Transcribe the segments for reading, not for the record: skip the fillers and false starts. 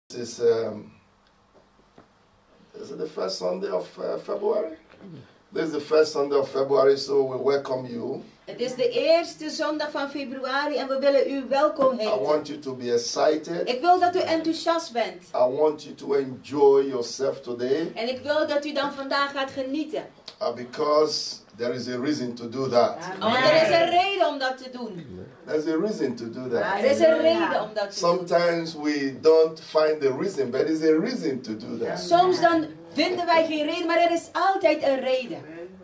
This is it the first Sunday of February? This is the first Sunday of February, so we welcome you. Het is de eerste zondag van februari en we willen u welkom heten. I want you to be excited. Ik wil dat u enthousiast bent. I want you to enjoy yourself today. En ik wil dat u dan vandaag gaat genieten. Because there is a reason to do that. Want er is een reden om dat te doen. There's a reason to do that. Er is een reden om dat te doen. Sometimes we don't find the reason, but there's a reason to do that. Soms dan vinden wij geen reden, maar er is altijd een reden.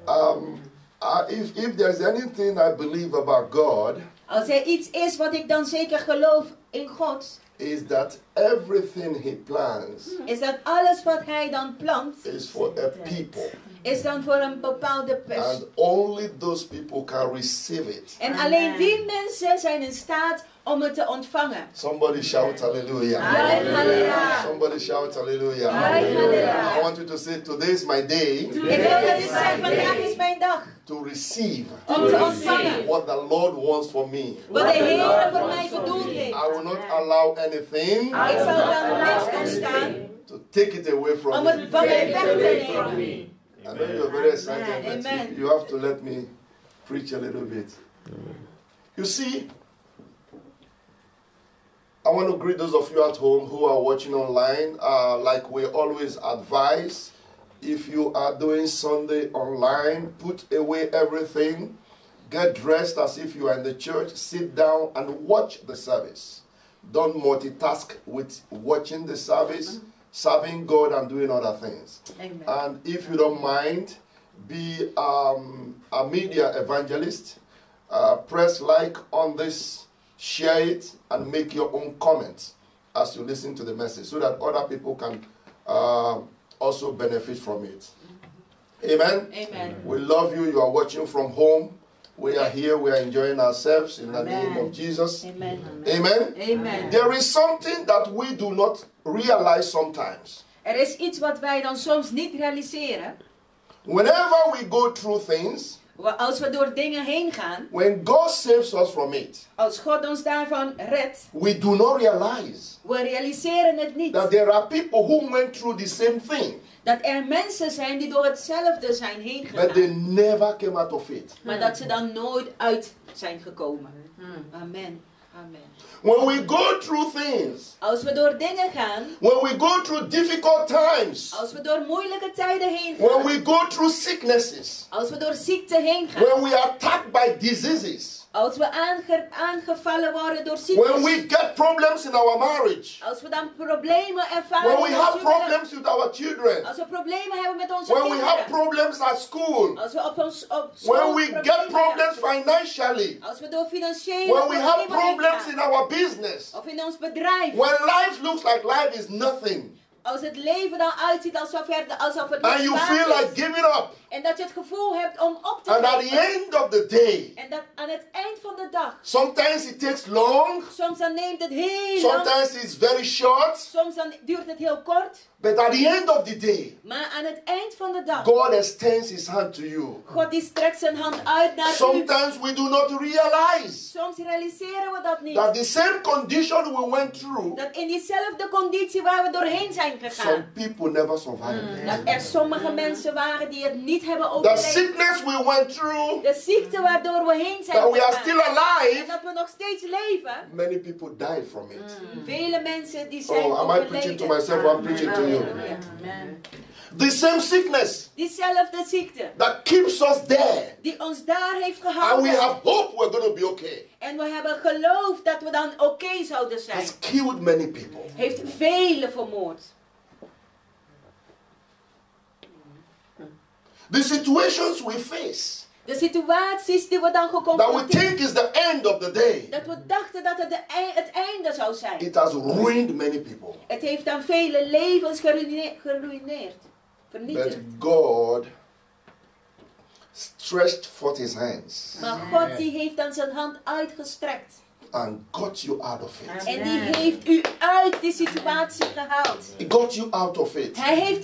If there's anything I believe about God, Als er iets is wat ik dan zeker geloof in God, is that everything He plans is dat alles wat hij dan plant, is for a people. is dan voor een bepaalde persoon. And only those people can receive it. En alleen die mensen zijn in staat om het te ontvangen. Somebody shout hallelujah. Halleluja. Somebody shout hallelujah. Halleluja. I want you to say, today is my day Ik wil dat u zegt, vandaag is mijn dag to receive om te ontvangen what the Lord wants for me. wat de Heer voor mij bedoeld heeft. I will not allow anything Ik zal dan niks toestaan to take it away from om me. het van mij weg te nemen. I know you're very excited, but Amen. you have to let me preach a little bit. You see, I want to greet those of you at home who are watching online. Like we always advise, if you are doing Sunday online, put away everything, get dressed as if you are in the church, sit down and watch the service. Don't multitask with watching the service, serving God and doing other things. Amen. And if you don't mind, be a media evangelist. Press like on this, share it, and make your own comments as you listen to the message so that other people can also benefit from it. Amen? Amen. We love you. You are watching from home. We are here. We are enjoying ourselves in the name of Jesus. Amen. Amen? Amen. There is something that we do not realize sometimes. Er is iets wat wij dan soms niet realiseren. Whenever we go through things, Als we door dingen heen gaan, when God saves us from it, als God ons daarvan redt, we do not realize we realiseren het niet. that there are people who went through the same thing, Dat er mensen zijn die door hetzelfde zijn heen but they gegaan. never came out of it. Maar dat ze dan nooit uit zijn gekomen. Amen. Amen. When we go through things, Als we door dingen gaan, when we go through difficult times, als we door moeilijke tijden heen when gaan, we go through sicknesses, als we door ziekte heen gaan, when we are attacked by diseases, als we aangevallen worden door when we ziektes, get problems in our marriage, als we dan problemen ervaren when we in have ons huwelijk, problems with our children, als we problemen hebben met onze when we have kinderen, problems at school, als we op school when we get problems hebben, financially, als we door financiële when we have problemen heen problems gaan, in our business, of in ons bedrijf, when life looks like life is nothing, als het leven dan uitziet alsof het and niks you waard feel is, like giving up, en dat je het gevoel hebt om op te and at the geven, end of the day, en dat aan het eind van de dag, sometimes it takes long, soms dan neemt het heel lang, sometimes it's very short, soms dan duurt het heel kort, but at the end of the day, maar aan het eind van de dag, God extends His hand to you. God die strekt zijn hand uit naar u. Sometimes we do not realize Soms realiseren we dat niet. that the same condition we went through, Dat in diezelfde conditie waar we doorheen zijn some gegaan, people never survived. dat er sommige mensen waren die het niet hebben The overleefd. sickness we went through, De ziekte waardoor we heen zijn that we are gegaan. still En alive, dat we nog steeds leven. many people died from it. Vele mensen die zijn Oh, am I preaching to overleden. myself or I'm preaching to you? Ja. The same sickness Diezelfde ziekte that keeps us there, die ons daar heeft and we gehouden. have hope we're going to be okay, En we hebben geloof dat we dan oké zouden zijn. has killed many people. Heeft velen vermoord. The situations we face, De situaties die we dan that we geconfronteerd, think is the end of the day, dat we dachten dat het het einde zou zijn. it has ruined many people. Het heeft dan vele levens geruineerd. But Vernietigd. God stretched forth His hands Maar God die heeft dan zijn hand uitgestrekt. and got you out of it. En die heeft u uit die situatie gehaald. He got you out of it. Hij heeft u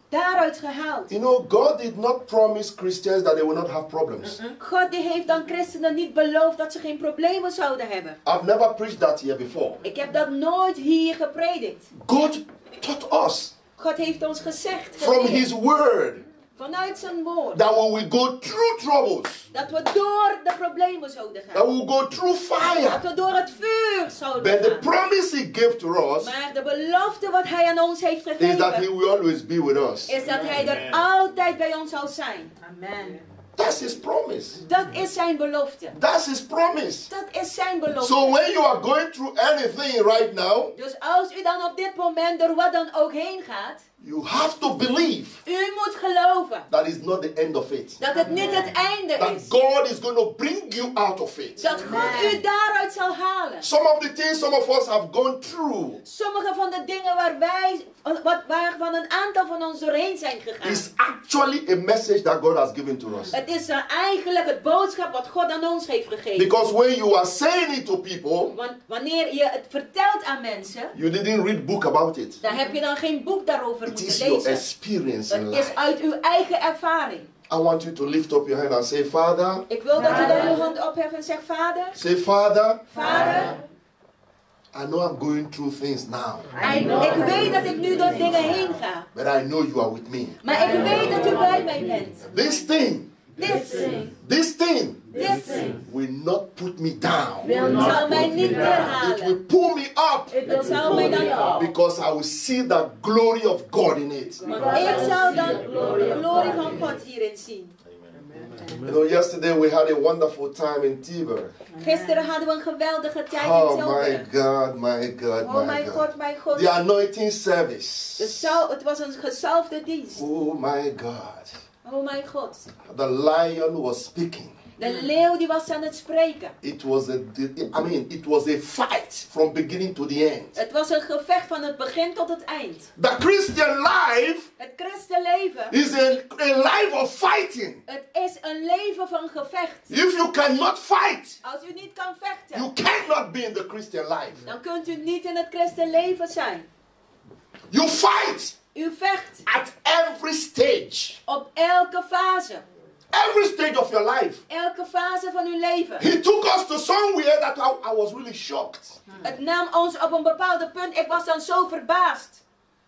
daaruit gehaald. You know, God did not promise Christians that they will not have problems. God die heeft dan christenen niet beloofd dat ze geen problemen zouden hebben. I've never preached that here before. Ik heb dat nooit hier gepredikt. God taught us God heeft ons gezegd, from geleerd, His Word vanuit zijn woord, that when we go through troubles, dat we door de problemen zouden that gaan. we will go through Dat fire. we door het vuur zouden But the gaan. promise He gave to us Maar de belofte wat hij aan ons heeft is that He gegeven, will always be with us. is dat hij er altijd bij ons zal zijn. Amen. That's His promise. Dat is zijn belofte. That's His promise. Dat is zijn belofte. So when you are going through anything right now, Dus als u dan op dit moment door wat dan ook heen gaat, you have to believe u moet geloven that is not the end of it. dat het niet het einde That is. God is going to bring you out of it. Dat God u daaruit zal halen. Some of the things some of us have gone through Sommige van de dingen waarvan een aantal van ons doorheen zijn gegaan. is actually a message that God has given to us. Het is eigenlijk het boodschap wat God aan ons heeft gegeven. Because when you are saying it to people, Want wanneer je het vertelt aan mensen, you didn't read book about it. dan heb je dan geen boek daarover It is moeten your lezen. experience in Het is life. uit uw eigen ervaring. I want you to lift up your hand and say, Father, Ik wil dat u dan uw hand opheft en zegt, Vader, say, Father, Vader, I know I'm going through things now, ik weet dat ik nu door dingen heen ga. but I know you are with me. Maar ik weet dat u bij mij bent. This thing Dit will not put me down. zal mij niet It will neerhalen. pull me up Het zal mij dan because I will see the glory of God in it. Want ik zal dan de glorie van God hierin zien. You know, yesterday we had a wonderful time in Tilburg. Gisteren hadden we een geweldige tijd in Oh my Tilburg. God, my God, Oh my mijn God. God, mijn God. The anointing service. Het was een gezalfde dienst. Oh my God. Oh mijn God. The lion was speaking. De leeuw die was aan het spreken. It was a fight from beginning to the end. Het was een gevecht van het begin tot het eind. The Christian life Het christenleven, is a life of fighting. het is een leven van gevecht. If you cannot fight, Als u niet kan vechten, you cannot be in the Christian life. dan kunt u niet in het christenleven zijn. You fight U vecht at every stage. op elke fase. Every stage of your life. Elke fase van uw leven. He took us to somewhere that I was really shocked. Het nam ons op een bepaald punt. Ik was dan zo verbaasd.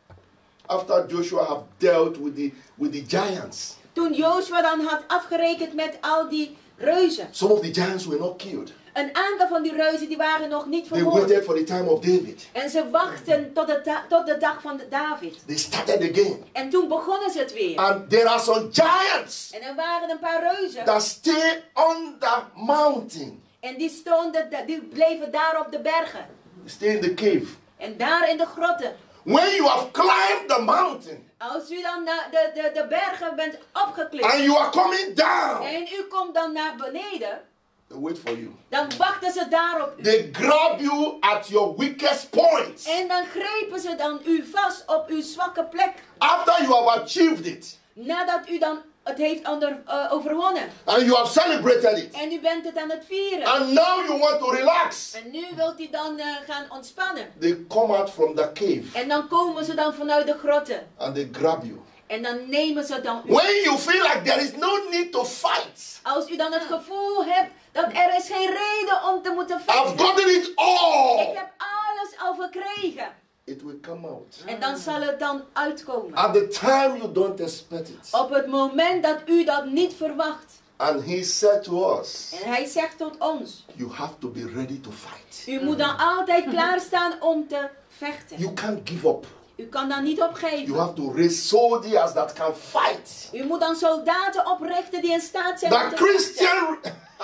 After Joshua had dealt with the giants. Toen Joshua dan had afgerekend met al die reuzen. Some of the giants were not killed. Een aantal van die reuzen die waren nog niet They vermoord. waited for the time of David. En ze wachten tot de dag van David. They started again. En toen begonnen ze het weer. And there are some giants En er waren een paar reuzen. that stay on the mountain. En die bleven daar op de bergen. Stay in the cave. En daar in de grotten. When you have climbed the mountain Als u dan de bergen bent opgeklikt. and you are coming down, En u komt dan naar beneden. they wait for you. Dan wachten ze daarop. They grab you at your weakest point. En dan grepen ze dan u vast op uw zwakke plek. After you have achieved it Nadat u dan het heeft overwonnen. and you have celebrated it, En u bent het aan het vieren. and now you want to relax, En nu wilt u dan gaan ontspannen. they come out from the cave En dan komen ze dan vanuit de grotten. and they grab you. En dan nemen ze dan u. When you feel like there is no need to fight, Als u dan het gevoel hebt dat er is geen reden om te moeten I've vechten. gotten it Ik all, heb alles al verkregen. it will come out. En dan zal het dan uitkomen. At the time you don't expect it. Op het moment dat u dat niet verwacht. And he said to us, En hij zegt tot ons. you have to be ready to fight. U moet dan altijd klaarstaan om te vechten. You can't give up. U kan dan niet You opgeven. have to raise soldiers that can fight. U moet dan soldaten oprichten die in staat zijn The om te vechten. Christian,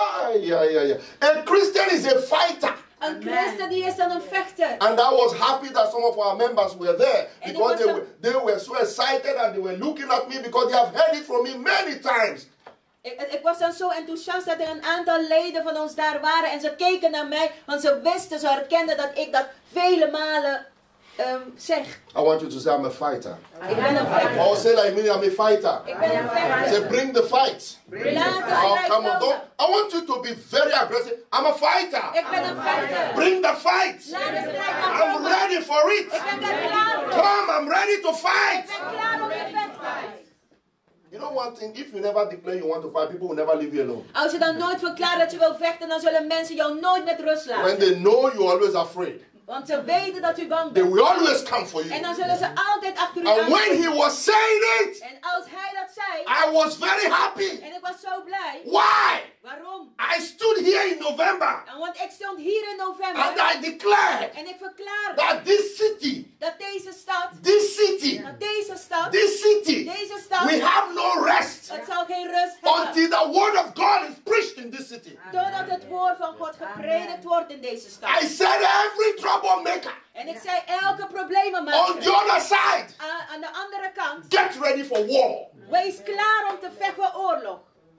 a Christian is a fighter. Een christen die is dan een vechter. And I was happy that some of our members were there And because it was they were so excited and they were looking at me because they have heard it from me many times. Ik was dan zo enthousiast dat er een aantal leden van ons daar waren. En ze keken naar mij. Want ze wisten, ze herkenden dat ik dat vele malen zeg. I want you to say I'm a fighter. Ik ben een vechter. Or say like me, I'm a fighter. Ik ben een Say vechter. bring the fight. Laat de Oh, strijd come on, komen. I want you to be very aggressive. I'm a fighter. Ik ben een vechter. Bring the fight. Laat de strijd maar I'm komen. ready for it. Ik ben er klaar voor. Come, I'm ready to Ik fight. ben klaar om te vechten. You know one thing, if you never declare you want to fight, people will never leave you alone. Als je dan nooit verklaart dat je wil vechten, dan zullen mensen jou nooit met rust When laten. they know you're always afraid, Want ze weten dat u bang they bent. will always come for En you. dan zullen ze altijd achter u And when aankomen. he was saying it, En als hij dat zei, I was very happy. en ik was zo blij. Why? Waarom? I stood here in November Want ik stond hier in and november I declared en ik verklaarde that this city, dat deze stad, this city, deze stad, we have no rest het zal geen rust hebben. until the word of God is preached in this city. Totdat het woord van God gepredikt wordt in deze I stad. said every troublemaker En ik zei elke on problemenmaker the other side, aan de andere kant. get ready for war. Wees klaar om te vechten voor oorlog.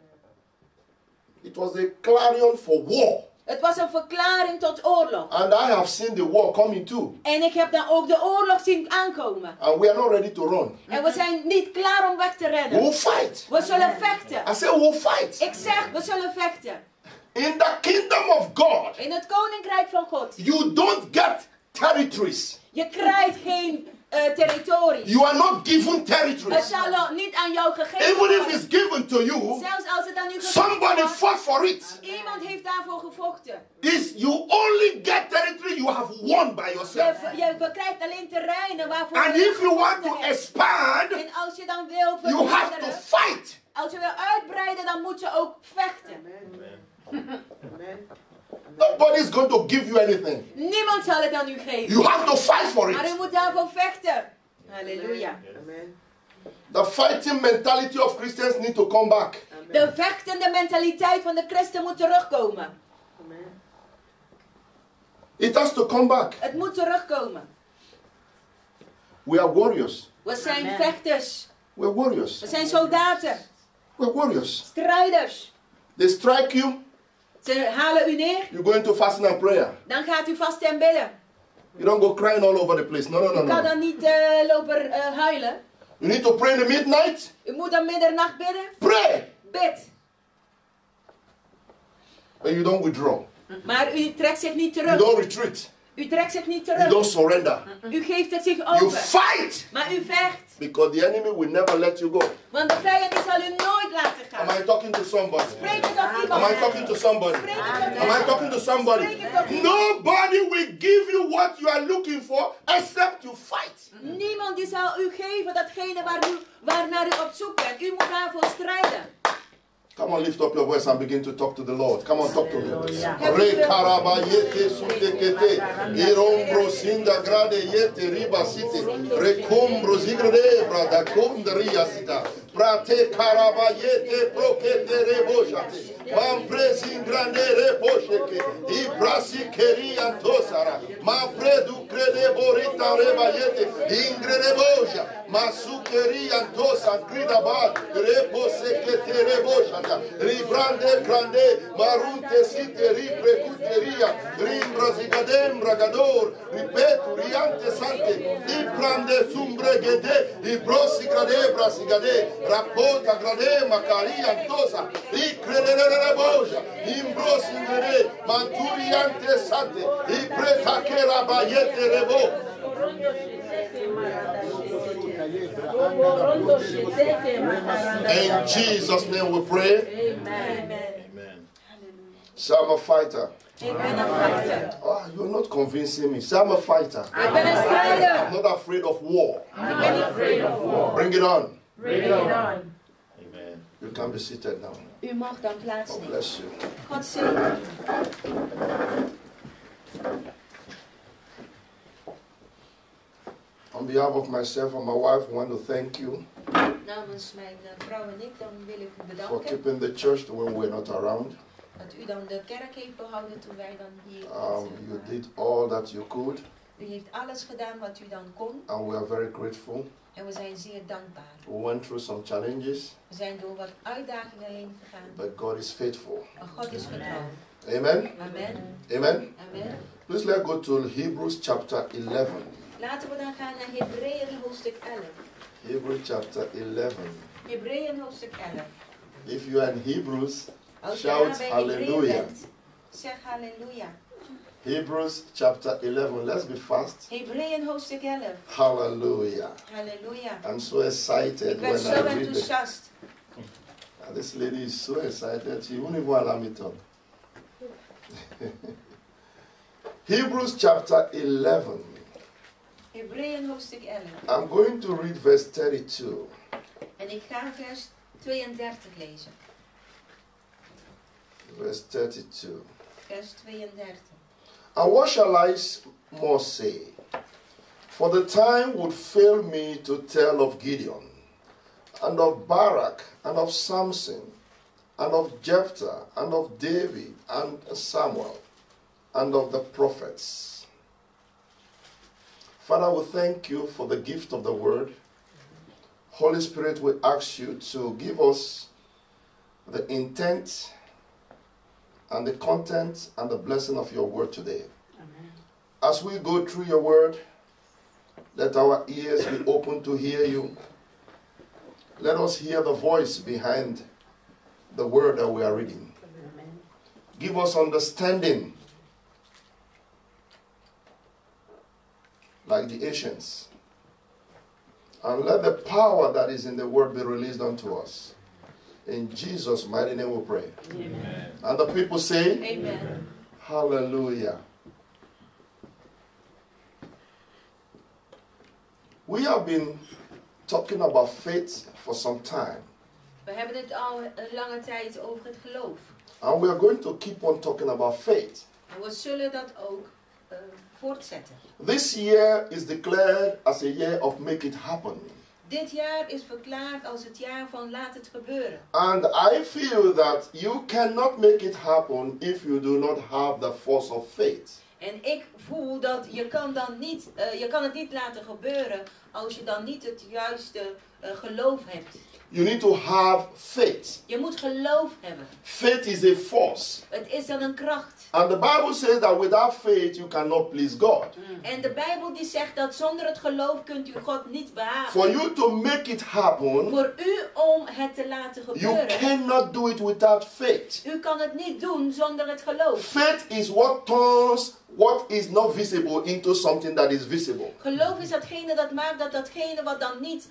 It was a clarion for war. Het was een verklaring tot oorlog. And I have seen the war coming too. En ik heb dan ook de oorlog zien aankomen. And we are not ready to run. En we zijn niet klaar om weg te We rennen. will fight. We zullen vechten. I said we will fight. Ik zeg, we zullen vechten. In the kingdom of God, In het koninkrijk van God. you don't get territories. Je krijgt geen territorie. You are not given Het territories. zal niet aan jou gegeven Even if worden. it's given to you, Zelfs als het aan u gegeven somebody wordt. fought for it. Iemand heeft daarvoor gevochten. You only get territory you have won by yourself. Je krijgt alleen terreinen waarvoor And je if you want to gevochten hebt. expand, En als je dan wil you have to vermeerderen, fight. als je wil uitbreiden, dan moet je ook vechten. Nobody is going to give you anything. Niemand zal het aan u geven. You have to fight for Maar u it. moet daarvoor vechten. Halleluja. The fighting mentality of Christians need to come back. De vechtende mentaliteit van de christen moet terugkomen. It has to come back. Het moet terugkomen. We are warriors. We zijn vechters. We're warriors. We zijn soldaten. We're warriors. Strijders. They strike you, Ze halen u neer. you go into fasting and prayer. Dan gaat u vasten en bidden. You don't go crying all over the place. No, no, no, U kan no. dan niet lopen huilen. You need to pray in the midnight. U moet dan middernacht bidden. Pray. Bid. But you don't withdraw. Maar u trekt zich niet You terug. don't retreat. U trekt zich niet You terug. don't surrender. U geeft het zich You over. fight. Maar u vecht. Because the enemy will never let you go. Want de vijand die zal u nooit laten Am I gaan. talking to somebody? Spreek het tot iemand. Am I talking to somebody? Spreek het tot Am I iemand. talking to somebody? Spreek het tot iemand. Nobody will give you what you are looking for except you fight. Niemand die zal u geven datgene waarnaar u op zoek bent. U moet daarvoor strijden. Come on, lift up your voice and begin to talk to the Lord. Come on, talk to him. Hallelujah. Re karabayete sudekete, irombro sinda grade yete riba site, recombro zigrede brada kondria sita, prate karabayete prokete reboshate, mampre zingrande rebosheke, ibrasi keri antosara, mampre du crede borita rebayete, ingrede boja, masukeri antosa gridaba, rebosekete reboshate. Ribrande grande marunte site riprecuteria rimbra zigadem bragador ripetu riante sante iprande sumbregede ibrosi grade brasigade rapota grade macari antosa icredere boja imbrosi grade manturiante sante ipreta che rabayete rebo. In Jesus' name we pray. Amen. So I'm a fighter. Ik ben een vechter. Oh, you're not convincing me. So I'm a fighter. Ik ben een I'm strijder. not afraid of war. Ik ben niet afraid of war. Bring it on. Bring it on. Amen. You can be seated now. U mag dan God plaatsnemen. bless you. God zegen. On behalf of myself and my wife, we want to thank you Namens mijn vrouw en ik, dan wil ik u for bedanken keeping the church when we're not around. dat u dan de kerk heeft behouden toen wij dan hier You did all that you could, U heeft alles gedaan wat u dan kon and we are very grateful. en we zijn zeer dankbaar. We went through some challenges, We zijn door wat uitdagingen heen gegaan, but God is faithful. maar God is getrouw. Amen. Amen. Amen. Amen. Please let's go to Hebrews chapter 11. Laten we dan gaan naar Hebreeën hoofdstuk 11. Hebrews chapter 11. Hebreeën hoofdstuk 11. If you are in Hebrews, Als je shout daar bij hallelujah. Hebreeën bent, zeg halleluja. Hebrews chapter 11. Let's be fast. Hebreeën hoofdstuk 11. Hallelujah. Halleluja. I'm so excited Ik ben when zo I read it. enthousiast. This lady is so excited, she won't even allow me talk. Hebrews chapter 11. Hebreeën hoofdstuk 11. I'm going to read verse 32. En ik ga vers 32 lezen. Verse 32. Vers 32. And what shall I more say? For the time would fail me to tell of Gideon, and of Barak, and of Samson, and of Jephthah, and of David, and Samuel, and of the prophets. Father, we thank you for the gift of the word. Holy Spirit, we ask you to give us the intent and the content and the blessing of your word today. Amen. As we go through your word, let our ears be open to hear you. Let us hear the voice behind the word that we are reading. Amen. Give us understanding, like the ancients. And let the power that is in the word be released unto us. In Jesus' mighty name we pray. Amen. And the people say, Amen. Hallelujah. We have been talking about faith for some time. We hebben het al een lange tijd over het geloof. And we are going to keep on talking about faith. En we zullen dat ook voortzetten. This year is declared as a year of make it happen. Dit jaar is verklaard als het jaar van laat het gebeuren. And I feel that you cannot make it happen if you do not have the force of faith. En ik voel dat je kan het niet laten gebeuren als je dan niet het juiste geloof hebt. You need to have faith. Je moet geloof hebben. Faith is a force. Het is dan een kracht. And the Bible says that without faith you cannot please God. En de Bijbel die zegt dat zonder het geloof kunt u God niet behagen. For you to make it happen, Voor u om het te laten you gebeuren. cannot do it without faith. U kan het niet doen zonder het geloof. Faith is what turns what is not visible into something that is visible. Geloof is datgene dat maakt dat datgene wat dan niet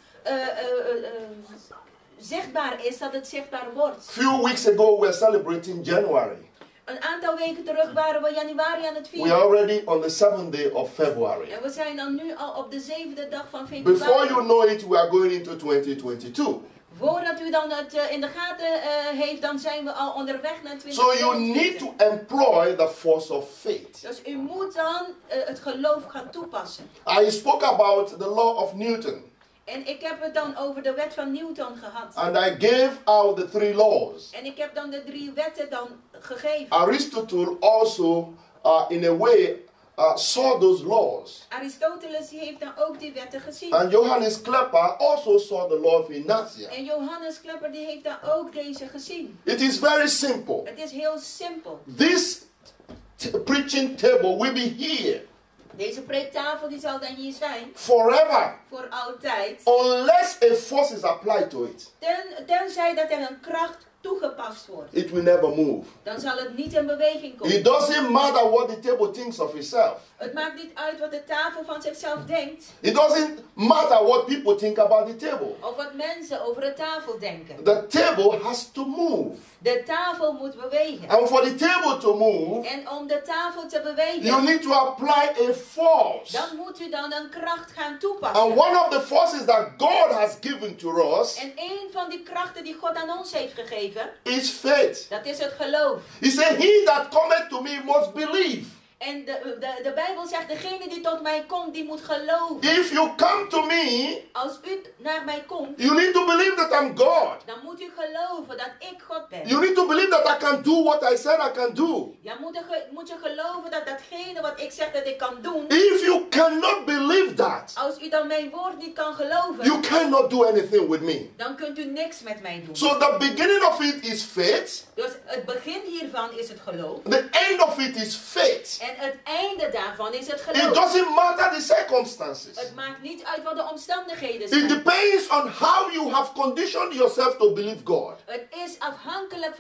zichtbaar is, dat het zichtbaar wordt. Few weeks ago we were celebrating January. Een aantal weken terug waren we januari aan het We are vieren. already on the 7th day of February. En we zijn dan nu al op de 7e dag van Before you februari. know it, we are going into 2022. Voordat u dan het in de gaten heeft, dan zijn we al onderweg naar So you need 2022. to employ the force of faith. Dus u moet dan het geloof gaan toepassen. I spoke about the law of Newton. En ik heb het dan over de wet van Newton gehad. And I gave out the 3 laws. En ik heb dan de 3 wetten dan gegeven. Aristotle also, in a way, saw those laws. Aristoteles die heeft dan ook die wetten gezien. And Johannes Klepper also saw the law of inertia. En Johannes Klepper die heeft dan ook deze gezien. It is very simple. Het is heel simpel. This preaching table will be here Deze preektafel die zal dan hier zijn. forever Voor altijd. unless a force is applied to it. Tenzij dat er een kracht toegepast wordt. It will never move. Dan zal het niet in beweging komen. It doesn't matter what the table thinks of itself. Het maakt niet uit wat de tafel van zichzelf denkt. It doesn't matter what people think about the table. Of wat mensen over de tafel denken. The table has to move. De tafel moet bewegen. And for the table to move, En om de tafel te you bewegen, need to apply a force. dan moet u dan een kracht gaan And toepassen. one of the forces that God has given to us En een van die krachten die God aan ons heeft gegeven, is faith. dat is het geloof. He said, he that cometh to me must believe. En de Bijbel zegt, degene die tot mij komt, die moet geloven. If you come to me, Als u naar mij komt, you need to believe that I'm God. dan moet u geloven dat ik God ben. You need to believe that I can do what I said I can do. Ja, moet je geloven dat datgene wat ik zeg dat ik kan doen, If you cannot believe that, als u dan mijn woord niet kan geloven, you cannot do anything with me. dan kunt u niks met mij doen. So the beginning of it is faith. Dus het begin hiervan is het geloof. The end of it is faith. En het einde daarvan is het It geloof. doesn't matter the circumstances. Het maakt niet uit wat de omstandigheden It zijn. depends on how you have conditioned yourself to believe God. Het is afhankelijk van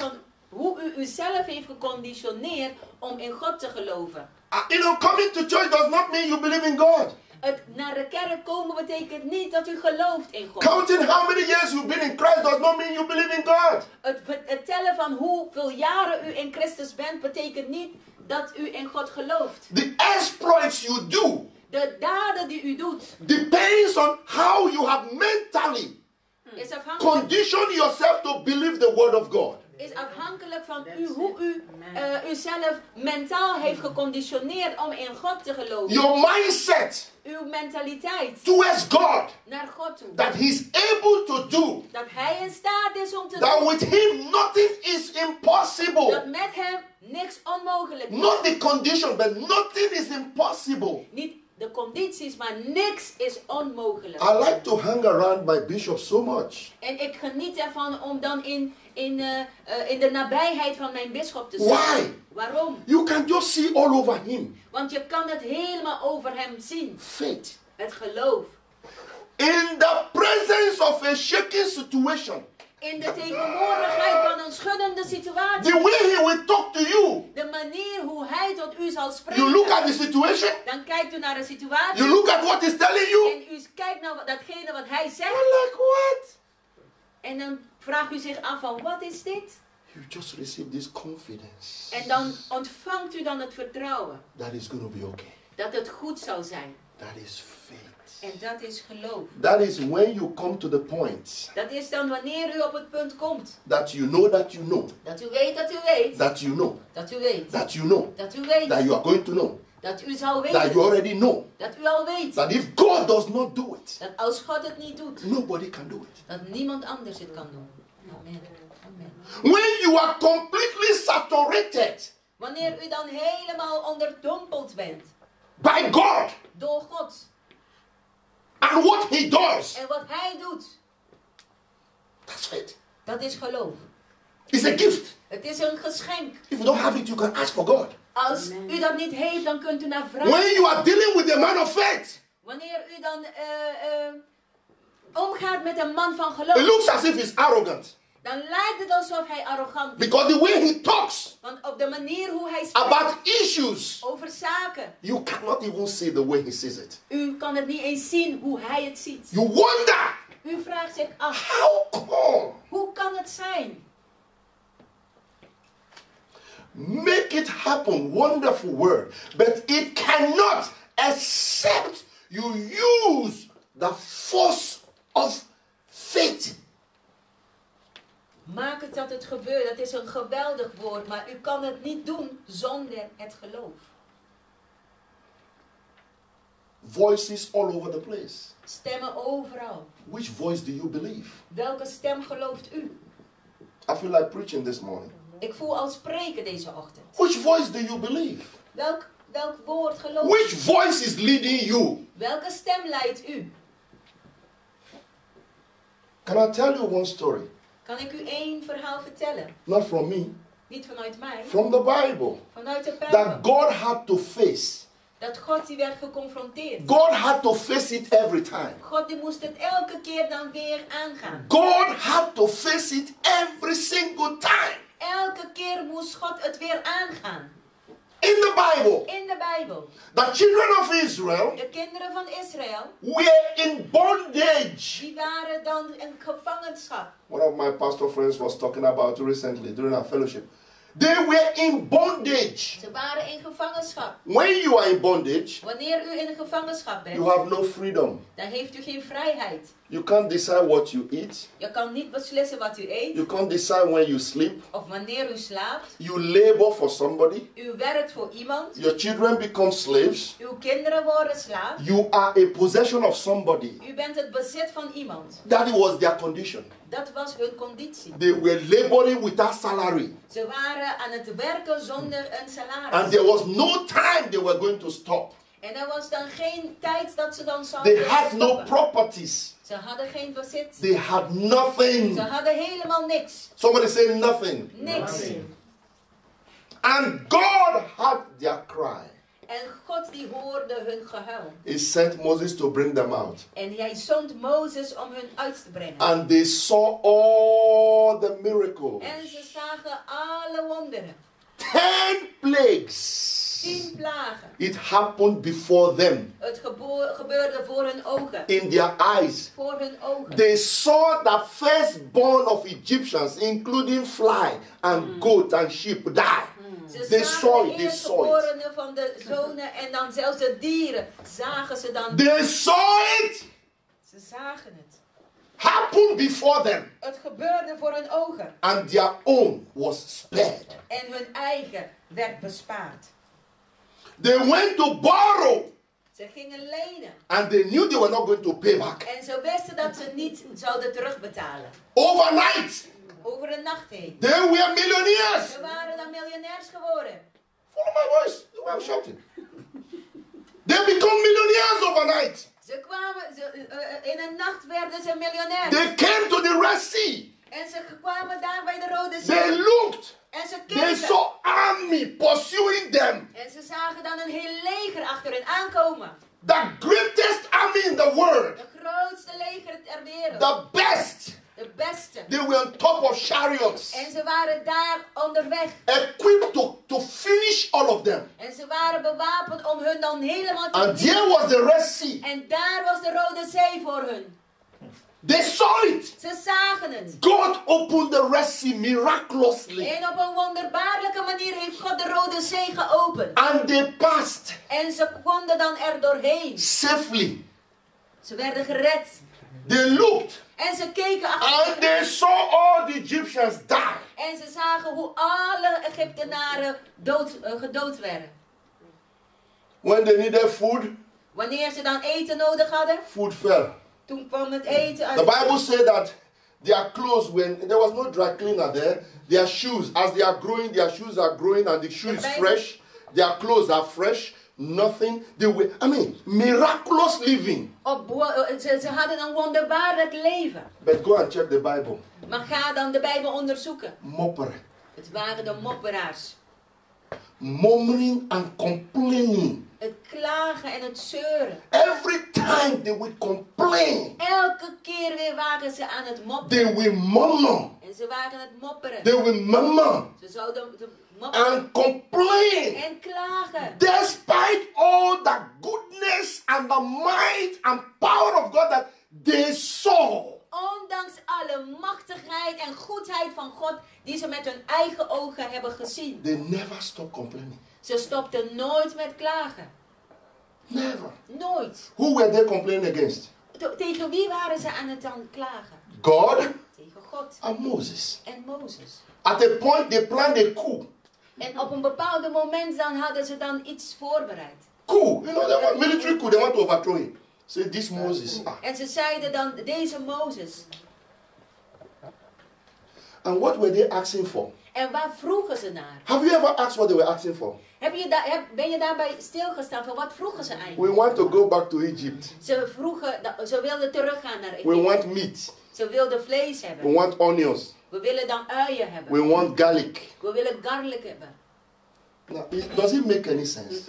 hoe u uzelf heeft geconditioneerd om in God te geloven. Coming to church does not mean you believe in God. Het naar de kerk komen betekent niet dat u gelooft in God. Counting how many years you've been in Christ does not mean you believe in God. Het tellen van hoeveel jaren u in Christus bent betekent niet dat u in God gelooft. The exploits you do De daden die u doet depends on how you have mentally is afhankelijk, conditioned yourself to believe the word of God. is afhankelijk van u, hoe u uzelf mentaal heeft geconditioneerd om in God te geloven. Your mindset Uw mentaliteit towards God, naar God toe. that He's able to do, Dat Hij in staat is om te that doen. with Him nothing is impossible. Dat met Hem niks onmogelijk is. Not the condition, but nothing is impossible. Niet de condities, maar niks is onmogelijk. I like to hang around my bishop so much. En ik geniet ervan om dan in de nabijheid van mijn bisschop te zijn. Why? Waarom? You can just see all over him. Want je kan het helemaal over hem zien. Faith. Het geloof. In the presence of a shaking situation, In de tegenwoordigheid van een schuddende situatie. the way he will talk to you, De manier hoe hij tot u zal spreken. you look at the situation, Dan kijkt u naar de situatie. you look at what he's telling you, En u kijkt naar datgene wat hij zegt. you're like, what? En dan vraagt u zich af van wat is dit? You just receive this confidence En dan ontvangt u dan het vertrouwen. that is going to be okay. Dat het goed zal zijn. That is faith. En dat is geloof. That is when you come to the point Dat is dan wanneer u op het punt komt. that you know that you know, Dat u weet dat u weet. that you know, Dat u weet. that you know, Dat u weet. that you are going to know, Dat u zal that you weten. already know, Dat u al weet. that if God does not do it, Dat als God het niet doet. nobody can do it. Dat niemand anders het kan doen. Amen. Amen. When you are completely saturated Wanneer u dan helemaal onderdompeld bent. by God Door God. and what He does, En wat hij doet. that's faith. Dat is geloof. It's a gift. Het is een geschenk. If you don't have it, you can ask for God. Als u dat niet heeft, dan kunt u naar vragen. When you are dealing with a man of faith, Wanneer u dan omgaat met een man van it geloof. looks as if he's arrogant. Dan lijkt het alsof hij arrogant is. Because the way he talks Want op de manier hoe hij spreekt about issues, over zaken. you cannot even see the way he sees it. U kan het niet eens zien hoe hij het ziet. You wonder, U vraagt zich af. how come? Hoe kan het zijn? Make it happen, wonderful word. But it cannot except you use the force of faith. Maak het dat het gebeurt. Dat is een geweldig woord. Maar u kan het niet doen zonder het geloof. Voices all over the place. Stemmen overal. Which voice do you believe? Welke stem gelooft u? I feel like preaching this morning. Ik voel al spreken deze ochtend. Which voice do you believe? Welk woord gelooft u? Which voice is leading you? Welke stem leidt u? Can I tell you one story? Kan ik u één verhaal vertellen? Not from me, Niet vanuit mij. from the Bible. Vanuit de That Bijbel. God had to face. Dat God die werd geconfronteerd. God had to face it every time. God die moest het elke keer dan weer aangaan. God had to face it every single time. Elke keer moest God het weer aangaan. In the Bible, In de Bijbel. the children of Israel De kinderen van Israël, were in bondage. die waren dan in gevangenschap. One of my pastor friends was talking about recently during our fellowship. They were in bondage. Ze waren in gevangenschap. When you are in bondage, Wanneer u in gevangenschap bent, you have no freedom. dan heeft u geen vrijheid. You can't decide what you eat. Je kan niet beslissen wat u eet, You can't decide when you sleep. of wanneer u slaapt. You labor for somebody. U werkt voor iemand. Your children become slaves. Uw kinderen worden slaaf. You are a possession of somebody. U bent het bezit van iemand. That was their condition. Dat was hun conditie. They were laboring without salary. Ze waren aan het werken zonder een And salaris. there was no time they were going to stop. En er was dan geen tijd dat ze dan zouden They had no stoppen. properties. Ze hadden geen bezit. They had nothing. Ze hadden helemaal niks. Somebody say nothing. Niks. And God had their cry. En God die hoorde hun gehuil. He sent Moses to bring them out. En hij zond Mozes om hun uit te brengen. And they saw all the miracles. En ze zagen alle wonderen. 10 plagues. 10 plagen. It happened before them. Het gebeurde voor hun ogen. In their eyes. Voor hun ogen. They saw the firstborn of Egyptians, including fly and goat and sheep, die. Ze They saw zagen it. de They saw it. eerstgeborenen van de zonen en dan zelfs de dieren zagen ze dan. They saw it Ze zagen het. happen before them. Het gebeurde voor hun ogen. And their own was spared. En hun eigen werd bespaard. They went to borrow. Ze gingen lenen. And they knew they were not going to pay back. En ze wisten dat ze niet zouden terugbetalen. Overnight, Over een nacht heen. they were millionaires. Ze waren dan miljonairs geworden. Follow my voice. The way I'm shouting. They become millionaires overnight. In een nacht werden ze miljonairs. They came to the Red Sea. En ze kwamen daar bij de Rode They Zee. looked. En ze They keken. saw army pursuing them. En ze zagen dan een heel leger achter hen aankomen. The greatest army in the world. De grootste leger ter wereld. The best. De beste. They were on top of chariots. En ze waren daar onderweg. Equipped to finish all of them. En ze waren bewapend om hun dan helemaal te And there was the Red Sea. En daar was de Rode Zee voor hun. They saw it. Ze zagen het. God opened the Red Sea miraculously. En op een wonderbaarlijke manier heeft God de Rode Zee geopend. And they passed En ze konden dan er doorheen. safely. Ze werden gered. They looked. En ze keken And achter. they saw all the Egyptians die. En ze zagen hoe alle Egyptenaren gedood werden. When they needed food, Wanneer ze dan eten nodig hadden, food fell. toen kwam het eten uit. The Bible said that their clothes, when there was no dry cleaner there, their shoes, as they are growing, their shoes are growing and the shoe is fresh. Their clothes are fresh. Nothing. They were, miraculous living. Ze hadden een wonderbaarlijk leven. But go and check the Bible. Maar ga dan de Bijbel onderzoeken. Mopper. Het waren de mopperaars. Murmuring and complaining. Het klagen en het zeuren. Every time they would complain, Elke keer weer waren ze aan het mopperen. they will murmur. En ze waren het mopperen. They will murmur Ze zouden mopperen and complain. en klagen. Despite all the goodness and the might and power of God that they saw. Ondanks alle machtigheid en goedheid van God die ze met hun eigen ogen hebben gezien. They never stop complaining. Ze stopten nooit met klagen. Never. Nooit. Who were they complaining against? Tegen wie waren ze aan het dan klagen? God Tegen God and Moses. en Mozes. At a point they planned a coup. En op een bepaald moment dan hadden ze dan iets voorbereid. Coup. You know, they want military coup. They want to overthrow him. Say this Moses. En ze zeiden dan, deze Mozes. And what were they asking for? En waar vroegen ze naar? Have you ever asked what they were asking for? Ben je daarbij stilgestaan van wat vroegen ze eigenlijk? We want to go back to Egypt. Ze wilden teruggaan naar We Egypte. want meat. Ze wilden vlees We hebben. want onions. We willen dan uien hebben. We want garlic. We willen garlic hebben. Now, does it make any sense?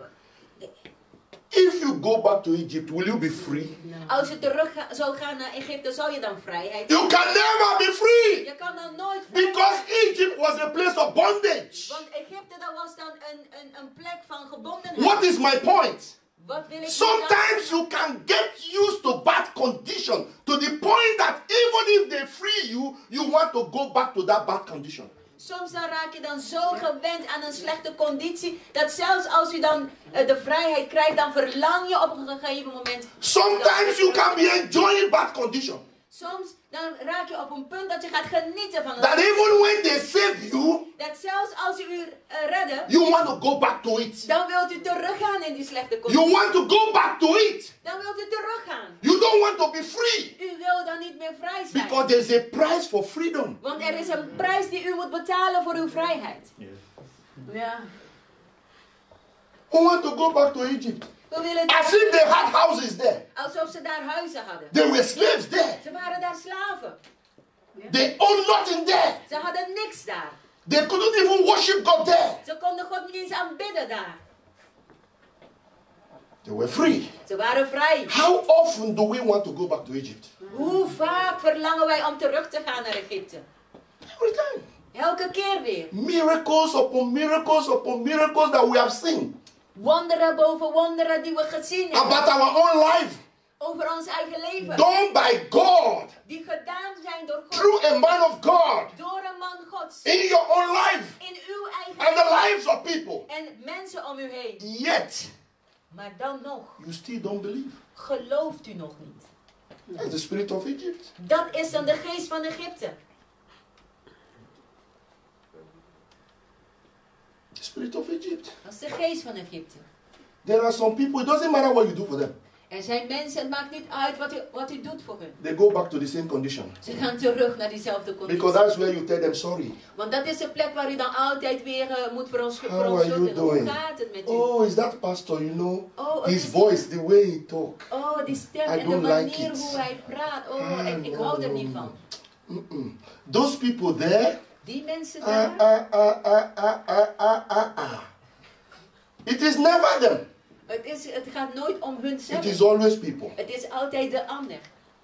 If you go back to Egypt, will you be free? Als je terug zou gaan naar Egypte, zou je dan vrijheid You can never be free. Je kan dan nooit vrij Because zijn. Egypt was a place of bondage. Want Egypte, dat was dan een plek van gebondenheid. What is my point? Wat wil ik Sometimes you can get used to bad condition to the point that even if they free you, you want to go back to that bad condition. Soms dan raak je dan zo gewend aan een slechte conditie, dat zelfs als u dan de vrijheid krijgt, dan verlang je op een gegeven moment. Sometimes you can be enjoying bad condition. Soms dan raak je op een punt dat je gaat genieten van That het. even when they save you, Dat zelfs als u redden, you want to go back to it. dan wilt u teruggaan in die slechte conditie. You want to go back to it. Dan wilt u teruggaan. You don't want to be free. U wil dan niet meer vrij zijn. Because there's a price for freedom. Want er is een prijs die u moet betalen voor uw vrijheid. Ja. Who want to go back to Egypt? We willen As if they had houses there. alsof ze daar huizen hadden. They were slaves there. Ze waren daar slaven. They owned nothing there. Ze hadden niks daar. They couldn't even worship God there. Ze konden God niet eens aanbidden daar. They were free. Ze waren vrij. How often do we want to go back to Egypt? Hoe vaak verlangen wij om terug te gaan naar Egypte? Every time. Elke keer weer. Miracles upon miracles upon miracles that we have seen. Wonderen boven wonderen die we gezien hebben. About our own life. Over ons eigen leven. Done by God. Die gedaan zijn door God. Through a man of God. Door een man Gods. In your own life. In uw eigen And the leven. lives of people. En mensen om u heen. Yet. Maar dan nog. You still don't believe. Gelooft u nog niet. That's the spirit of Egypt. Dat is dan de geest van Egypte. The spirit of Egypt. Dat is de geest van Egypte. There are some people, it doesn't matter what you do for them. Er zijn mensen, het maakt niet uit wat u doet voor hun. They go back to the same condition. Ze gaan terug naar diezelfde conditie. Because that's where you tell them sorry. Want dat is de plek waar u dan altijd weer moet How are you verontschuldigen. Hoe doing? gaat het met u? Oh, is that pastor, you know? Oh, His voice, the way he talk. Oh, die stem I en de don't manier like it. hoe hij praat. Oh, ik hou er niet van. Those people there. Die mensen daar. It is never them. Het gaat nooit om hun It zelf. is always people. Het is altijd de ander.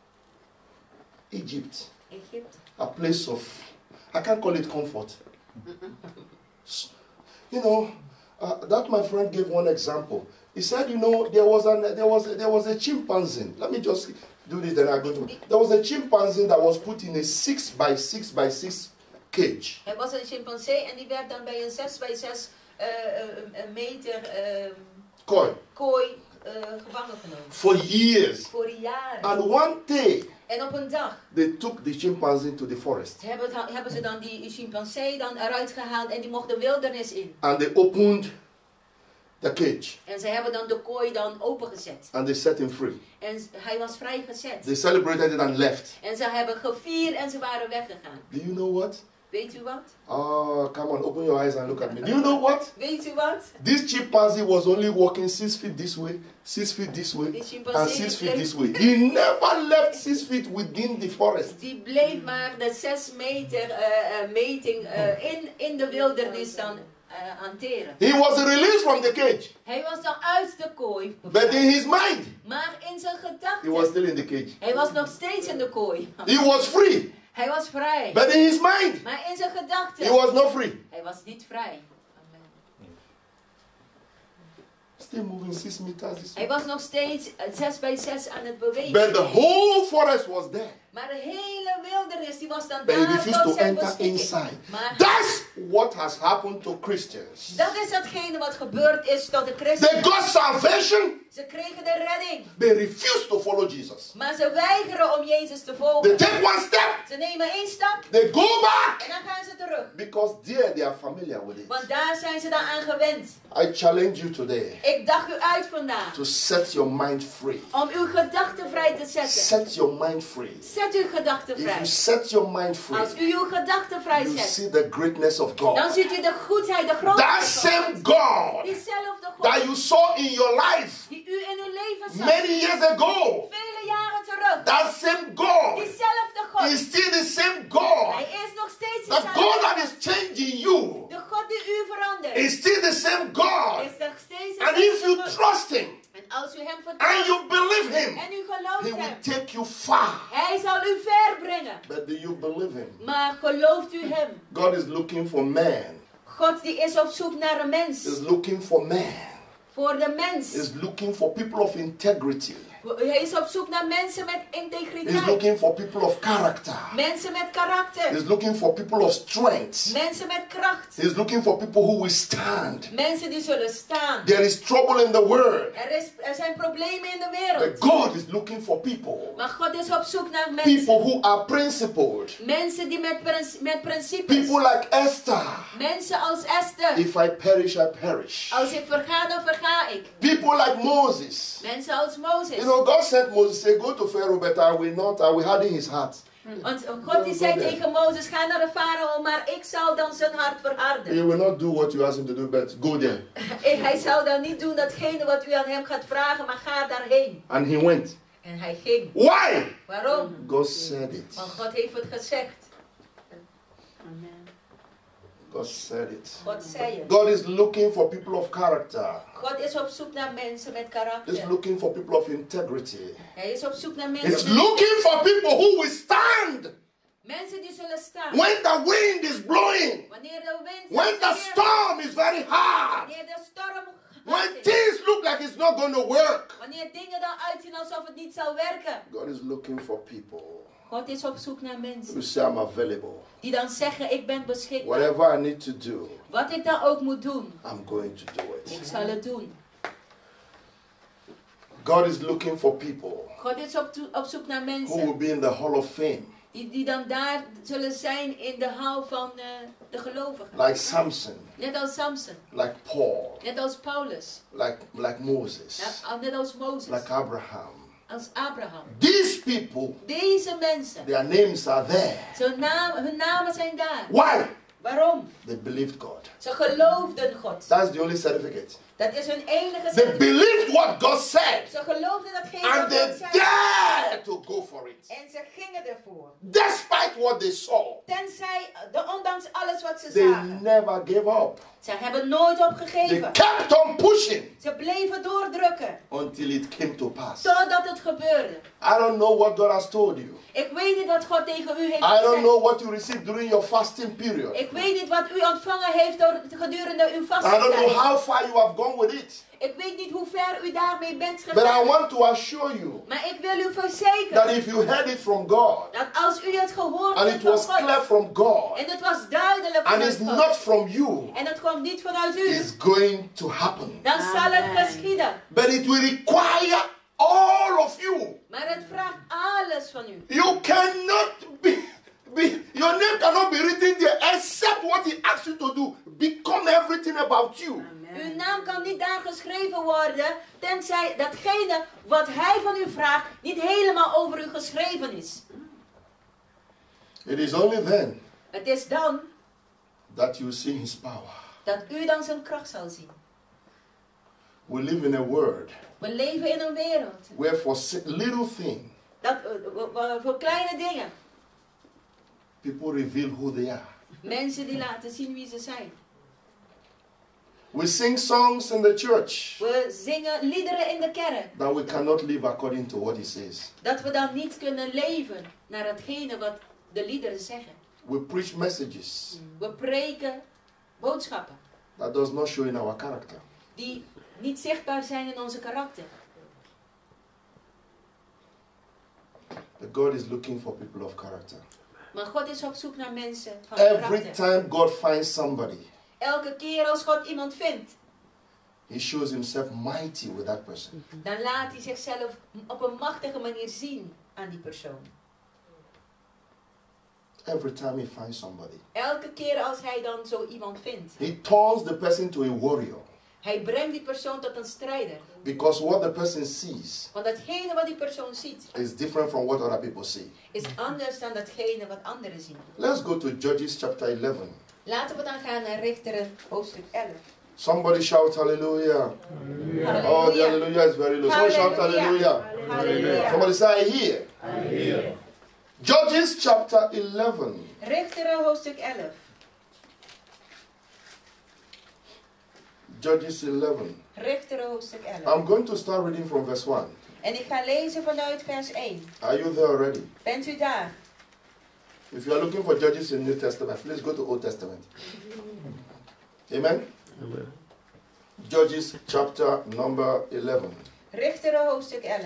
Egypt. Egypte. A place of, I can't call it comfort. You know, that my friend gave one example. He said, you know, there was a chimpanzee. Let me just do this, then I go to. There was a chimpanzee that was put in a 6 by 6 by 6 cage. Er was een chimpansee en die werd dan bij een 6 bij 6 meter kooi gevangen genomen. For years. Voor jaren. And one day, En op een dag they took the chimpanzee to the forest. hebben ze dan die chimpansee dan eruit gehaald en die mocht de wildernis in. And they opened the cage. En ze hebben dan de kooi dan opengezet. And they set him free. En hij was vrijgezet. They celebrated it and left. En ze hebben gevierd en ze waren weggegaan. Do you know what? Weet u wat? Oh, come on, open your eyes and look at me. Do you know what? Weet u wat? This chimpanzee was only walking 6 feet this way, 6 feet this way, and 6 feet this way. He never left 6 feet within the forest. Die bleef maar de 6 meter meting in de wildernis dan hanteren. He was released from the cage. Hij was dan uit de kooi. But in his mind, Maar in zijn he was gedachten. still in the cage. Hij was nog steeds in de kooi. He was free. Hij was vrij. But in his mind, Maar in zijn gedachten. he was not free. Hij was niet vrij. Still moving 6 meters this Hij way. was nog steeds 6 bij 6 aan het bewegen. But the whole forest was there. Maar de hele wildernis die was dan But he daar refused tot to zijn enter beschikking. inside. Maar That's what has happened to Christians. dat is datgene wat gebeurd is tot de They christenen. got salvation. Ze kregen de redding. They refuse to follow Jesus. Maar ze weigeren om Jezus te They volgen. take one step. Ze nemen 1 stap They go back. en dan gaan ze terug. Because there they are familiar with it. Want daar zijn ze dan aan gewend. I challenge you today Ik daag u uit vandaag to set your mind free. om uw gedachten vrij te zetten. Set your mind free. Zet uw gedachten If vrij. you set your mind free, Als u uw gedachten vrij you zet, see the greatness of dan God. ziet u de goedheid, de That grootheid van same God. God Diezelfde that God you saw in your life die u in uw leven zag. many years ago, Vele jaren terug. that same God Diezelfde God. is still the same God. Hij is nog steeds The God dezelfde. that is changing you De God die u verandert. is still the same God. Is nog steeds And if dezelfde you God. trust Him En als u hem and vertrouwt you believe Him, en u He gelooft will hem, take you far. hij zal u ver brengen. But do you believe Him? Maar gelooft u hem? God is looking for man. God die is op zoek naar een mens. Is looking for man. Voor de mens. Is looking for people of integrity. Hij is op zoek naar mensen met Is integriteit. looking for people of character. Mensen met karakter. Is looking for people of strength. Mensen met kracht. Is looking for people who will stand. Mensen die zullen staan. There is trouble in the world. Er zijn problemen in de But wereld. God is looking for people. Maar God is op zoek naar mensen. People who are principled. Mensen die met principes. People like Esther. Mensen als Esther. If I perish, I perish. Als ik verga, dan verga ik. People like Moses. Mensen als Mozes. You know, God sent Moses, say, go to Pharaoh, but I will harden his heart. Want God die zei tegen Mozes, ga naar de farao, maar ik zal dan zijn hart verharden. He will not do what you ask him to do, but go there. Hij zal dan niet doen datgene wat u aan hem gaat vragen, maar ga daarheen. And he went. En hij ging. Why? Waarom? God said it. Want God heeft het gezegd. God said it. God zei het. God is looking for people of character. God is op zoek naar mensen met He's karakter. looking for people of integrity. Hij is op zoek naar He's mensen, looking for people who will stand mensen die zullen staan. when the wind is blowing, Wanneer de wind when the storm is very hard, wanneer de storm when hard is. things look like it's not going to work. Wanneer dingen dan uitzien alsof het niet zal werken. God is looking for people God is op zoek naar who mensen say, I'm available. die dan zeggen, ik ben beschikbaar. Whatever I need to do, Wat ik dan ook moet doen, I'm going to do ik it. zal het doen. God is looking for people God is op zoek naar who will mensen be in the Hall of Fame, die dan daar zullen zijn in de hal van de gelovigen. like Samson, Net als Samson, like Paul, net als Paulus, like Moses, net als Mozes, like Abraham. als Abraham. These people, Deze mensen, their names are there. hun namen zijn daar. Why? Waarom? They believed God. Ze geloofden God. That's the only certificate. Dat is hun enige They certificaat. believed what God said, Ze geloofden datgene and wat they God zei. dared to go for it, En ze gingen ervoor. despite what they saw. Tenzij, ondanks alles wat ze They zagen. never gave up. Ze hebben nooit They opgegeven. kept on pushing Ze bleven doordrukken. until it came to pass. Totdat het gebeurde. I don't know what God has told you. Ik weet niet wat God tegen u heeft I don't gezegd. know what you received during your fasting period. Ik weet niet wat u ontvangen heeft gedurende uw I don't know vastentijd. how far you have gone with it. Ik weet niet hoe ver u daarmee bent But I gegaan. want to assure you Maar ik wil u that verzekeren if you heard it from God, dat als u het gehoord and hebt it van was clear God. from God, En het was duidelijk and vanuit it's God. not from you, En het kwam niet vanuit u. it's going to happen. Dan zal het geschieden. But it will require all of you. Maar het vraagt alles van u. You cannot your name cannot be written there except what he asks you to do. Become everything about you. Uw naam kan niet daar geschreven worden, tenzij datgene wat hij van u vraagt niet helemaal over u geschreven is. It is only then Het is dan that you see his power. dat u dan zijn kracht zal zien. We live in a world We leven in een wereld where for little thing, dat voor kleine dingen people reveal who they are. mensen die laten zien wie ze zijn. We sing songs in the church We zingen liederen in de kerk. that we cannot live according to what he says. Dat we dan niet kunnen leven naar hetgene wat de liederen zeggen. We preach messages We preken boodschappen that does not show in our character. die niet zichtbaar zijn in onze karakter. But God is looking for people of character. Maar God is op zoek naar mensen van Every karakter. time God finds somebody, Elke keer als God iemand vindt, he shows himself mighty with that person. dan laat hij zichzelf op een machtige manier zien aan die persoon. Every time he finds somebody, Elke keer als hij dan zo iemand vindt. he turns the person to a warrior. Hij brengt die persoon tot een strijder. Because what the person sees Want datgene wat die persoon ziet, is different from what other people see. is anders dan datgene wat anderen zien. Let's go to Judges chapter 11. Laten we dan gaan naar Richteren hoofdstuk 11. Somebody shout hallelujah. Halleluja. Oh, the hallelujah is very low. Somebody shout hallelujah. Halleluja. Somebody say I hear. Judges chapter 11. Richteren hoofdstuk 11. Judges 11. Richteren hoofdstuk 11. I'm going to start reading from verse 1. En ik ga lezen vanuit vers 1. Are you there already? Bent u daar? If you are looking for Judges in New Testament, please go to Old Testament. Amen? Amen. Judges chapter number 11. Richteren hoofdstuk 11.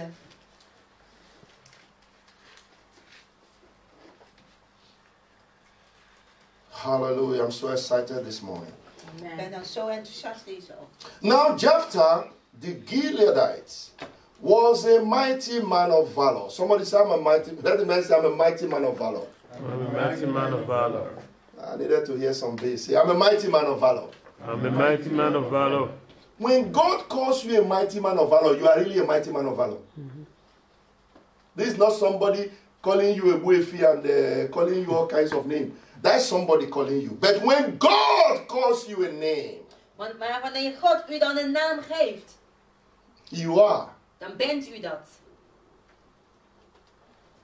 Hallelujah. I'm so excited this morning. Ik ben dan zo enthousiast deze ochtend. Now Jephthah, the Gileadite, was a mighty man of valor. Somebody say I'm a mighty, let the man say I'm a mighty man of valor. I'm a mighty man of valor. I needed to hear some bass. Say, I'm a mighty man of valor. I'm a mighty man of valor. When God calls you a mighty man of valor, you are really a mighty man of valor. This is not somebody calling you a boefi and calling you all kinds of names. That's somebody calling you. But when God calls you a name, Maar wanneer God u dan een naam geeft, you are. dan bent u dat.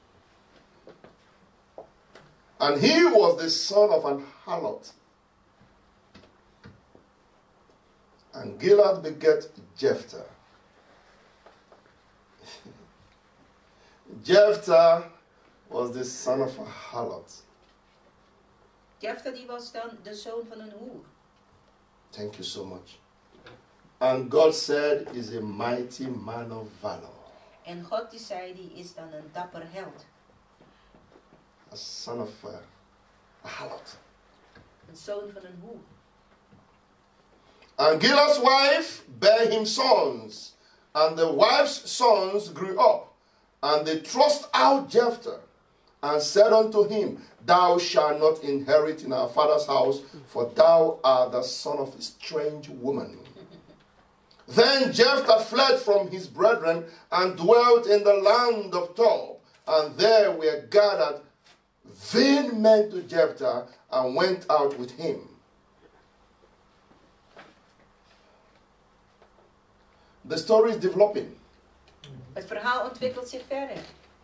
And he was the son of an harlot. Gilad begat Jephthah. Jephthah was the son of a harlot. Jephthah die was dan de zoon van een hoer. Thank you so much. And God said, is a mighty man of valor. En God die zei, die is dan een dapper held. A son of a harlot. Een zoon van een hoer. And Gilad's wife bare him sons, and the wife's sons grew up, and they thrust out Jephthah, and said unto him, Thou shalt not inherit in our father's house, for thou art the son of a strange woman. Then Jephthah fled from his brethren, and dwelt in the land of Tob, and there were gathered vain men to Jephthah, and went out with him. The story is developing. Het verhaal ontwikkelt zich verder.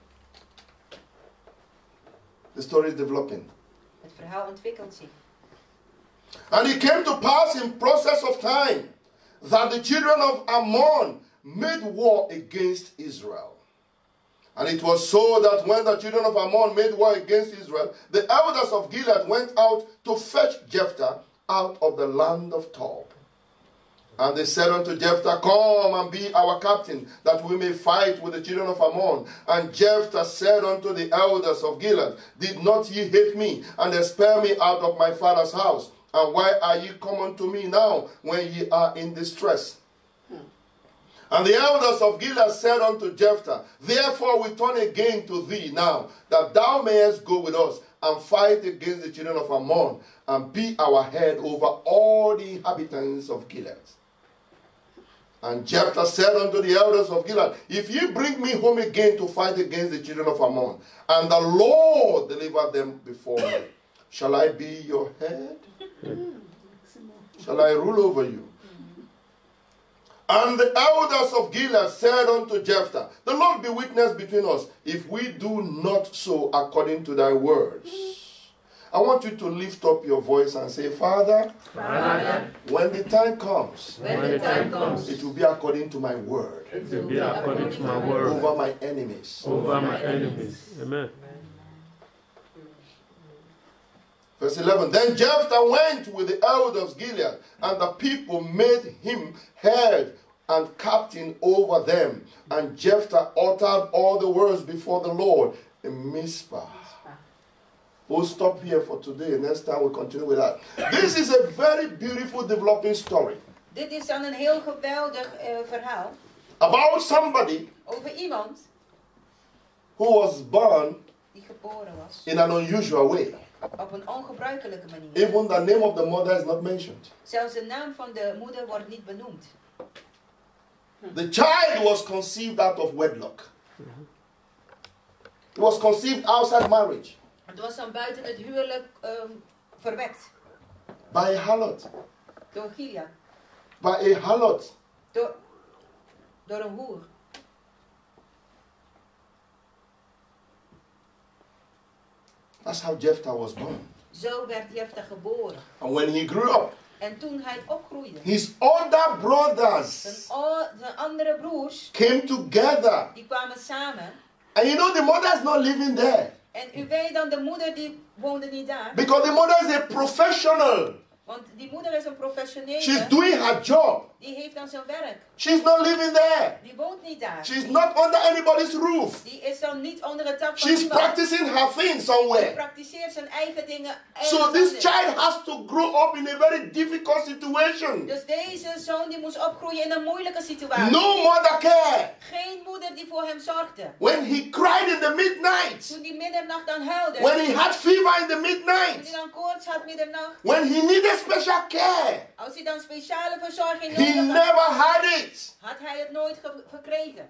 The story is developing. Het verhaal ontwikkelt zich. And it came to pass in process of time that the children of Ammon made war against Israel. And it was so that when the children of Ammon made war against Israel, the elders of Gilead went out to fetch Jephthah out of the land of Tob. And they said unto Jephthah, Come and be our captain, that we may fight with the children of Ammon. And Jephthah said unto the elders of Gilead, Did not ye hate me, and expel me out of my father's house? And why are ye come unto me now, when ye are in distress? And the elders of Gilead said unto Jephthah, Therefore we turn again to thee now, that thou mayest go with us, and fight against the children of Ammon, and be our head over all the inhabitants of Gilead. And Jephthah said unto the elders of Gilead, If ye bring me home again to fight against the children of Ammon, and the Lord deliver them before me, shall I be your head? Shall I rule over you? And the elders of Gilead said unto Jephthah, The Lord be witness between us, if we do not so according to thy words. I want you to lift up your voice and say, Father, when the time comes, it will be according to my word. It will be according to my word. Over my enemies. Over my enemies. Amen. Verse 11, Then Jephthah went with the elders of Gilead, and the people made him head and captain over them. And Jephthah uttered all the words before the Lord in Mizpah. We'll stop here for today. Next time we'll continue with that. This is a very beautiful developing story. Dit is dan een heel geweldig verhaal. About somebody Over iemand who was born die geboren was. in an unusual way. Op een ongebruikelijke manier. Even the name of the mother is not mentioned. Zelfs de naam van de moeder wordt niet benoemd. The child was conceived out of wedlock. It was conceived outside marriage. Het was dan buiten het huwelijk verwekt. By a harlot. Door Gilead. By a harlot. Door een hoer. That's how Jephthah was born. Zo werd Jephthah geboren. And when he grew up, En toen hij opgroeide. his older brothers Zijn andere broers. came together. Die kwamen samen. And you know the mother is not living there. En u weet dan, de moeder die woonde niet daar. Because the mother is a professional. Want die moeder is een professionele. She's doing her job. Die heeft dan zijn werk. She's not living there. Die woont niet daar. She's not under anybody's roof. Die is dan niet onder het dak van She's iemand. practicing her thing Die somewhere. praktiseert zijn eigen dingen. So ergens this anders. child has to grow up in a very difficult situation. Dus deze zoon die moest opgroeien in een moeilijke situatie. No mother care. Geen moeder die voor hem zorgde. When he cried in the midnight. Toen die middernacht dan huilde. When he had fever in the Toen midnight. hij dan koorts had middernacht. When he needed special care. Als hij dan speciale verzorging He nodig had, never had it. had hij het nooit verkregen.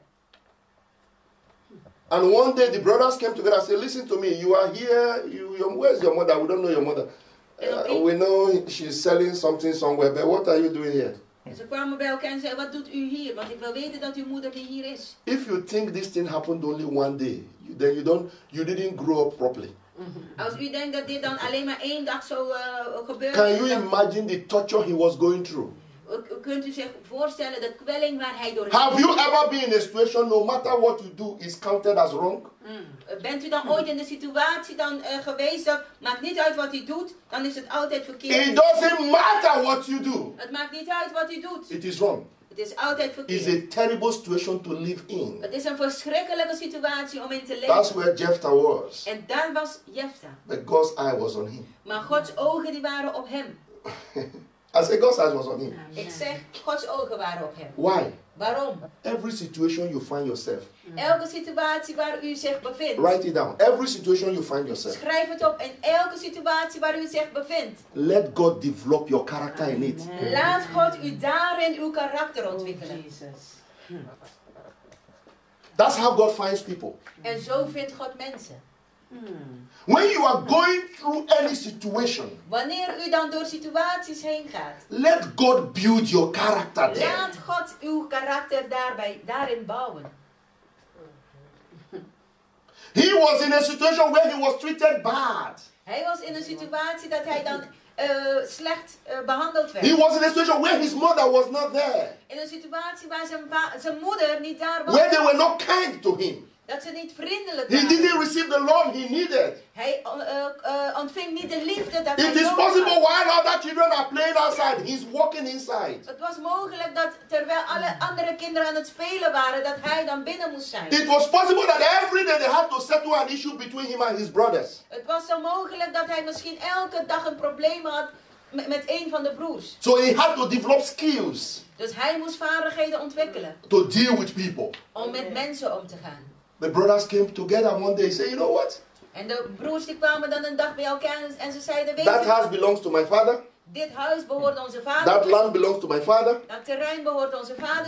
And one day the brothers came together and said, Listen to me, you are here, where's your mother? We don't know your mother. We know she's selling something somewhere, but what are you doing here? En ze kwamen bij elkaar en zeiden, wat doet u hier? Want ik wil weten dat uw moeder niet hier is. If you think this thing happened only one day, then you didn't grow up properly. Als u denkt dat dit dan alleen maar één dag zo gebeurt. Can you imagine the torture he was going through? Kunt u zich voorstellen de kwelling waar hij doorheen Have you ever been in a situation, no matter what you do, is counted as wrong? Bent u dan ooit in de situatie dan geweest dat maakt niet uit wat u doet, dan is het altijd verkeerd. It doesn't matter what you do. Het maakt niet uit wat u doet. It is wrong. Het is altijd It's verkeerd. a terrible situation to live in. Het is een verschrikkelijke situatie om in te That's leven. where Jephthah was. En daar was Jefta. But God's eye was on him. Maar Gods ogen die waren op hem. I say God's eye was on him. Ik zeg, Gods ogen waren op hem. Why? Waarom? Every situation you find yourself, Elke situatie waar u zich bevindt. write it down. Every situation you find yourself, Schrijf het op. In elke situatie waar u zich bevindt. let God develop your character in it. Laat God u daarin uw karakter ontwikkelen. That's how God finds people. En zo vindt God mensen. When you are going through any situation, Wanneer u dan door situaties heen gaat. let God build your character there. Laat God uw karakter daarin bouwen. He was in a situation where he was treated bad. Hij was in een situatie dat hij dan slecht behandeld werd. He was in a situation where his mother was not there. In een situatie waar zijn moeder niet daar was. Where they were not kind to him. Dat ze niet vriendelijk He waren. didn't receive the love he needed. Hij ontving niet de liefde dat It hij is nodig possible had. while other children are playing outside, he's walking inside. Het was mogelijk dat terwijl alle andere kinderen aan het spelen waren, dat hij dan binnen moest zijn. It was possible that every day they had to settle an issue between him and his brothers. Het was zo mogelijk dat hij misschien elke dag een probleem had met een van de broers. So he had to develop skills Dus hij moest vaardigheden ontwikkelen to deal with people. om met mensen om te gaan. The brothers came together one day and said, you know what? En de broers die kwamen dan een dag bij elkaar en ze zeiden, weet That je, house belongs to my father. dit huis behoort onze That vader. land belongs to my father. Dat terrein behoort onze vader.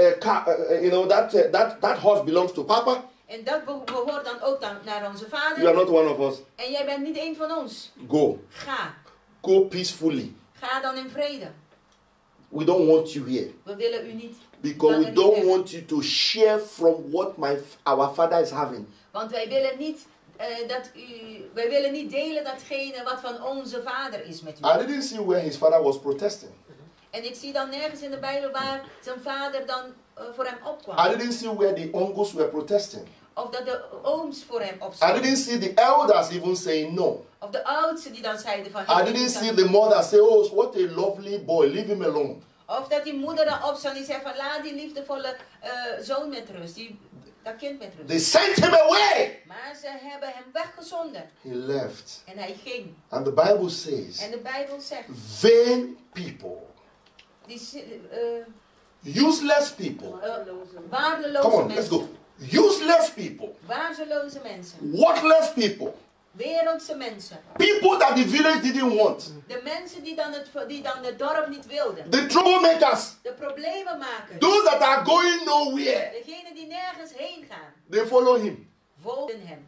That horse belongs to Papa. En dat behoort dan ook naar onze vader. You are not one of us. En jij bent niet een van ons. Go. Ga. Go peacefully. Ga dan in vrede. We don't want you here. We willen u niet. Because we don't want you to share from what our father is having. Want wij willen niet wij willen niet delen datgene wat van onze vader is met u. I didn't see where his father was protesting. En ik zie dan nergens in de Bijbel waar zijn vader dan voor hem I opkwam. didn't see where the uncles were protesting. Of dat de ooms voor hem I opstonden. didn't see the elders even saying no. Of de oudsten die dan zeiden van... I didn't see the mother say, oh, what a lovely boy, leave him alone. Of dat die moeder dan opstond die zei van laat die liefdevolle zoon met rust. Dat kind met rust. They sent him away. Maar ze hebben hem weggezonden. He left. En hij ging. And the Bible says, En de Bijbel zegt... vain people, useless people. Waardeloze Come on, mensen. let's go. Useless people, Waardeloze mensen. worthless people, Wereldse mensen. people that the village didn't want, De mensen die dan het dorp niet wilden. the troublemakers, De problemenmakers. those that are going nowhere, Degenen die nergens heen gaan. they follow him. Volgden hem.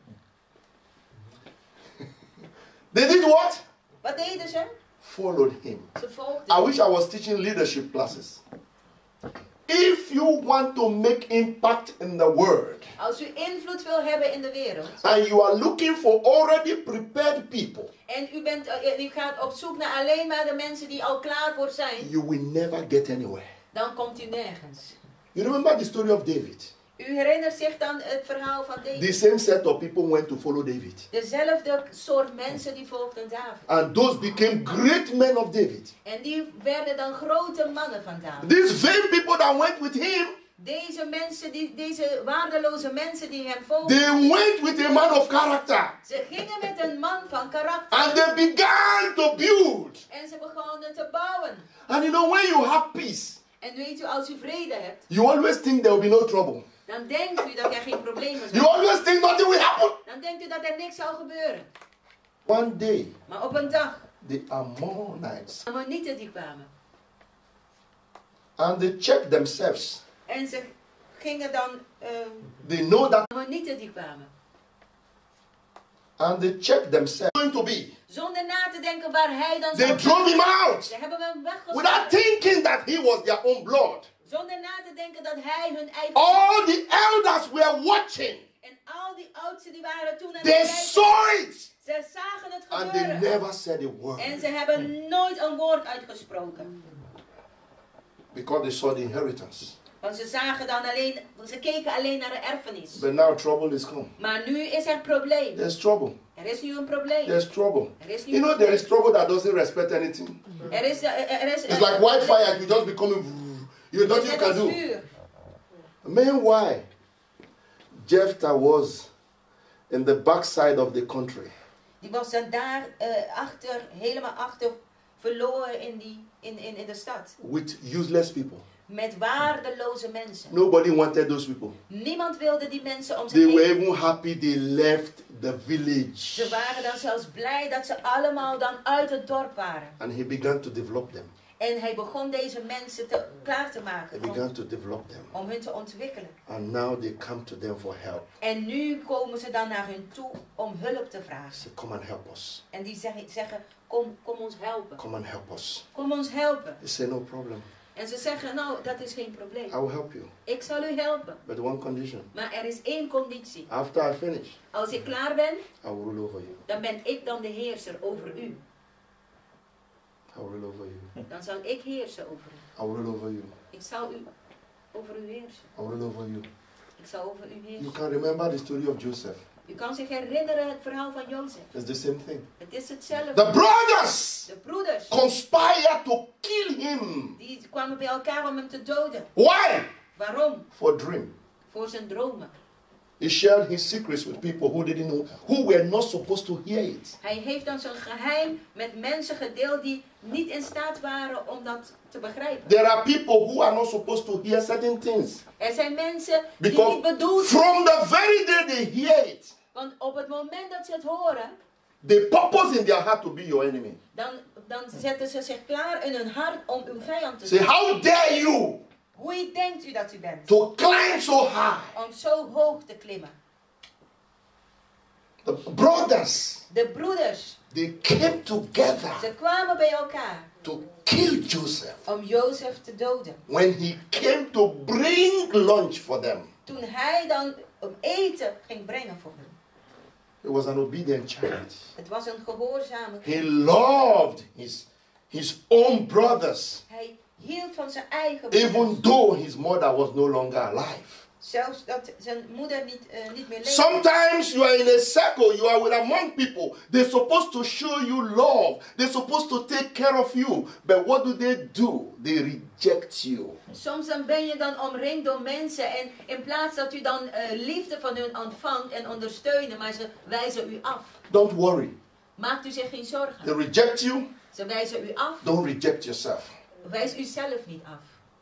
They did what? Wat deden ze? Followed him. Ze volgden I hem. wish I was teaching leadership classes. If you want to make impact in the world, Als u invloed wil hebben in de wereld. and you are looking for already prepared people, En u gaat op zoek naar alleen maar de mensen die al klaar voor zijn. you will never get anywhere. Dan komt u nergens. You remember the story of David? U herinnert zich dan het verhaal van The David. same set of people went to follow David. Dezelfde soort mensen die volgden David. And those became great men of David. En die werden dan grote mannen van David. These vain people that went with him, Deze mensen, deze waardeloze mensen die hem volgden. they went with a man of character. Ze gingen met een man van karakter. And they began to build. En ze begonnen te bouwen. And you know, when you have peace, En weet u, als u vrede hebt, you always think there will be no trouble. dan denkt u dat er geen problemen You zijn. always think nothing will happen. Dan denkt u dat er niks zal gebeuren. One day, Maar op een dag, the Ammonites, de Ammonieten die kwamen. and they checked themselves. En ze gingen dan, They know that, de Ammonieten die kwamen. and they checked themselves. Going to be. Zonder na te denken waar hij dan They zou drove him out Ze hebben hem without weggezonden. thinking that he was their own blood. Zonder na te denken dat hij hun eigen... All the elders were watching. En al die oudsten die waren toen aan het They kijken. saw it, Ze zagen het and they gebeuren. never said a word. En ze hebben nooit een woord uitgesproken. because they saw the inheritance. Want ze keken alleen naar de erfenis. But now trouble is come. Maar nu is er een probleem. There's trouble. Er is nu een probleem. There's trouble. Er is nu You know, there is trouble that doesn't respect anything. It's like wildfire. You just becoming. You nothing you can do. vuur. Meanwhile, Jephthah was in the backside of the country. Die was dan daar helemaal achter verloren in de stad. With useless people. Met waardeloze mensen. Nobody wanted those people. Niemand wilde die mensen om zich They were heen. even happy they left the village. Ze waren dan zelfs blij dat ze allemaal dan uit het dorp waren. And he began to develop them. En hij begon deze mensen klaar te He maken began to develop them. om hun te ontwikkelen. And now they come to them for help. En nu komen ze dan naar hun toe om hulp te vragen. Say, come and help us. En die zeggen, kom ons helpen. Come and help us. Kom ons helpen. They say, no problem. En ze zeggen, nou, dat is geen probleem. I will help you. Ik zal u helpen. But one condition. Maar er is één conditie. After I finish, Als ik klaar ben, I will rule over you. dan ben ik dan de heerser over u. I will rule over you. Dan zal ik heersen over u. I will rule over you. Ik zal over u heersen. I will rule over you. Ik zal over u You heersen. can remember the story of Joseph. U kan zich herinneren het verhaal van Jozef. It's the same thing. Het is hetzelfde. The brothers De broeders, conspired to kill him. die kwamen bij elkaar om hem te doden. Why? Waarom? For a dream. Voor zijn dromen. He shared his secrets with people who didn't know, who were not supposed to hear it. Hij heeft dan zijn geheim met mensen gedeeld die niet in staat waren om dat te begrijpen. There are people who are not supposed to hear certain things. Er zijn mensen die Because niet bedoeld zijn. from the very day they hear it, Want op het moment dat ze het horen, they purpose in their heart to be your enemy. dan zetten ze zich klaar in hun hart om uw vijand te Say, zijn. how dare you Hoe denkt u dat u bent? to climb so high? Om zo hoog te klimmen. The brothers, De broeders, they came together ze kwamen bij elkaar to kill Joseph om Jozef te doden. when he came to bring lunch for them. Toen hij dan om eten ging brengen voor hen. He was an obedient child. Het was een gehoorzame He kind. loved his own brothers, Hij hield van zijn eigen broeders. even though his mother was no longer alive. Zelfs dat zijn moeder niet meer leefde. Sometimes you are in a circle, you are with among people. They're supposed to show you love. They're supposed to take care of you. But what do? They reject you. Soms dan ben je dan omringd door mensen en in plaats dat u dan liefde van hun ontvangt en ondersteunen, maar ze wijzen u af. Don't worry. Maakt u zich geen zorgen. They reject you. Ze wijzen u af. Don't reject yourself. Wijs u zelf niet af.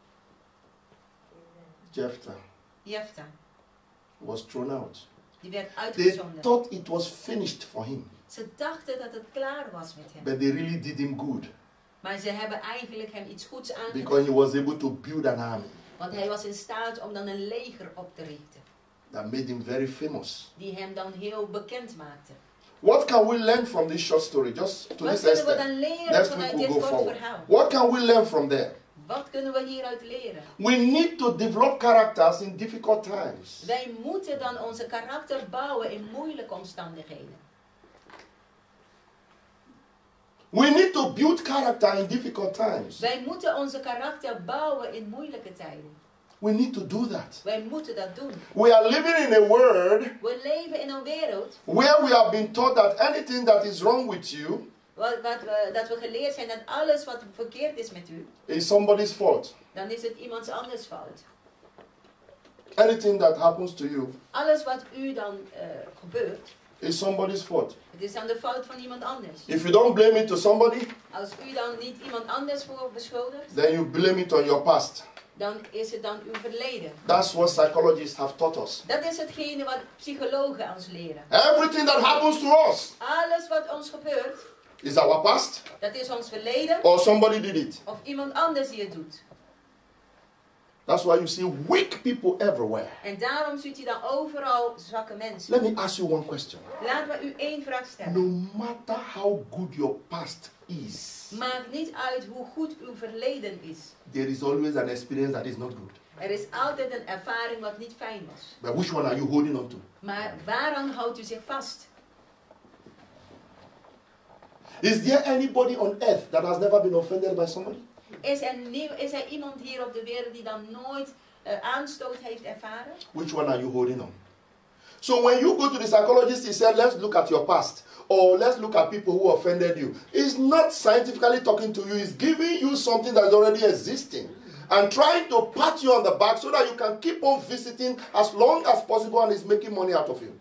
Jephthah Jephthah, was thrown out. die werd They uitgezonden. thought it was finished for him. Ze dachten dat het klaar was met hem. But they really did him good. Maar ze hebben eigenlijk hem iets goeds Because aangedaan. he was able to build an army Want hij was in staat om dan een leger op te richten. that made him very famous. Die hem dan heel bekend maakte. What can we learn from this short story? Just to Wat this kunnen we extent. dan leren Next week vanuit we'll dit go kort forward. verhaal? What can we learn from there? Wat kunnen we hieruit leren? We need to develop characters in difficult times. Wij moeten dan onze karakter bouwen in moeilijke omstandigheden. We need to build character in difficult times. Wij moeten onze karakter bouwen in moeilijke tijden. We need to do that. Wij moeten dat doen. We are living in a world We leven in een wereld where we have been taught that anything that is wrong with you dat we geleerd zijn dat alles wat verkeerd is met u, is somebody's fault. dan is het iemands anders fout. Anything that happens to you Alles wat u dan gebeurt, is somebody's fault. het is dan de fout van iemand anders. If you don't blame it to somebody, Als u dan niet iemand anders voor beschuldigt, then you blame it on your past. dan is het dan uw verleden. That's what psychologists have taught us. Dat is hetgene wat psychologen ons leren. Everything that happens to us Alles wat ons gebeurt, is our past, dat is ons verleden or somebody did it. of iemand anders die het doet. That's why you see weak people everywhere. En daarom ziet u dan overal zwakke mensen. Let me ask you one question. Laat me u één vraag stellen. No matter how good your past is, Maakt niet uit hoe goed uw verleden is. there is always an experience that is not good. Er is altijd een ervaring wat niet fijn was. But which one are you holding on to? Maar waaraan houdt u zich vast? Is there anybody on earth that has never been offended by somebody? Is er iemand hier op de wereld die dan nooit aanstoot heeft ervaren? Which one are you holding on? So when you go to the psychologist, he said, let's look at your past. Or let's look at people who offended you. He's not scientifically talking to you. He's giving you something that's already existing. And trying to pat you on the back so that you can keep on visiting as long as possible and is making money out of you.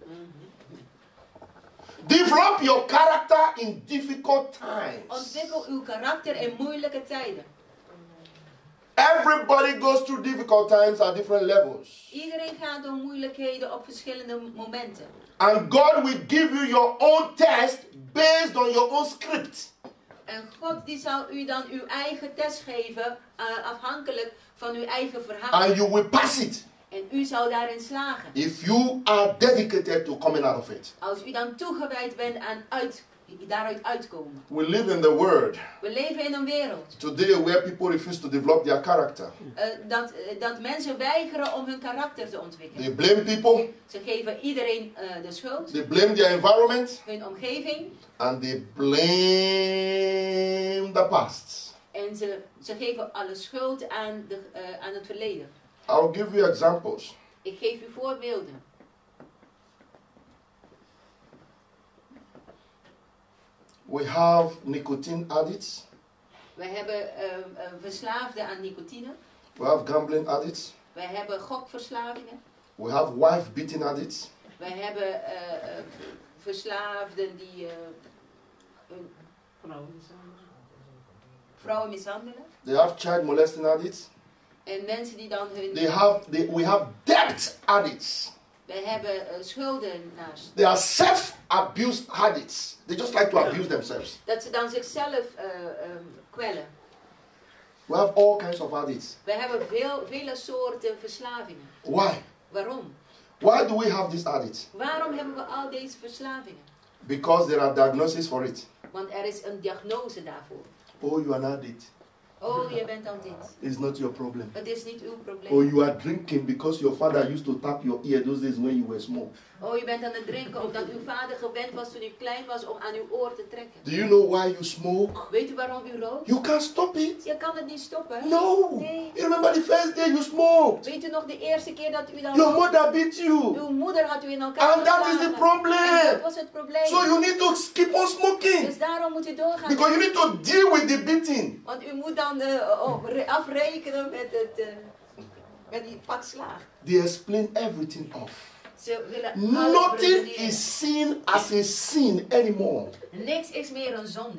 Develop your character in difficult times. Ontwikkel uw karakter in moeilijke tijden. Everybody goes through difficult times at different levels. Iedereen gaat door moeilijkheden op verschillende momenten. And God will give you your own test based on your own script. En God die zal u dan uw eigen test geven, afhankelijk van uw eigen verhaal. And you will pass it. En u zal daarin slagen. If you are dedicated to coming out of it. Als u dan toegewijd bent aan daaruit uitkomen. We live in the world We leven in een wereld. today where people refuse to develop their character. Dat mensen weigeren om hun karakter te ontwikkelen. They blame people. Ze geven iedereen de schuld. They blame their environment. Hun omgeving. And they blame the past. En ze geven alle schuld aan het verleden. I'll give you examples. Ik geef u voorbeelden. We have nicotine addicts. We hebben verslaafden aan nicotine. We have gambling addicts. We hebben gokverslavingen. We have wife beating addicts. We hebben verslaafden die vrouwen mishandelen. They have child molesting addicts. En mensen die dan hun... We have debt addicts. We hebben schuldenaars. They are self-abuse addicts. They just like to abuse themselves. Dat ze dan zichzelf kwellen. We have all kinds of addicts. We hebben vele soorten verslavingen. Why? Waarom? Why do we have these addicts? Waarom hebben we al deze verslavingen? Because there are diagnoses for it. Want er is een diagnose daarvoor. Oh, you are an addict. Oh, je bent al dit. It's not your problem. Het is niet uw probleem. Oh, you are drinking because your father used to tap your ear those days when you were small. Oh, je bent aan het drinken omdat uw vader gewend was toen u klein was om aan uw oor te trekken. Do you know why you smoke? Weet u waarom u rookt? You can't stop it. Je kan het niet stoppen. No. Nee. You remember the first day you smoked? Weet u nog de eerste keer dat u dan... Your mother beat you. Uw moeder had u in elkaar And that is geslagen. the problem. En dat was het probleem. So you need to keep on smoking. Dus daarom moet u doorgaan. Because you need to deal with the beating. Want u moet dan afrekenen met die pak slaag. They explain everything off. Ze willen alles Nothing beredeneren. is seen as a sin anymore. Niks is meer een zonde.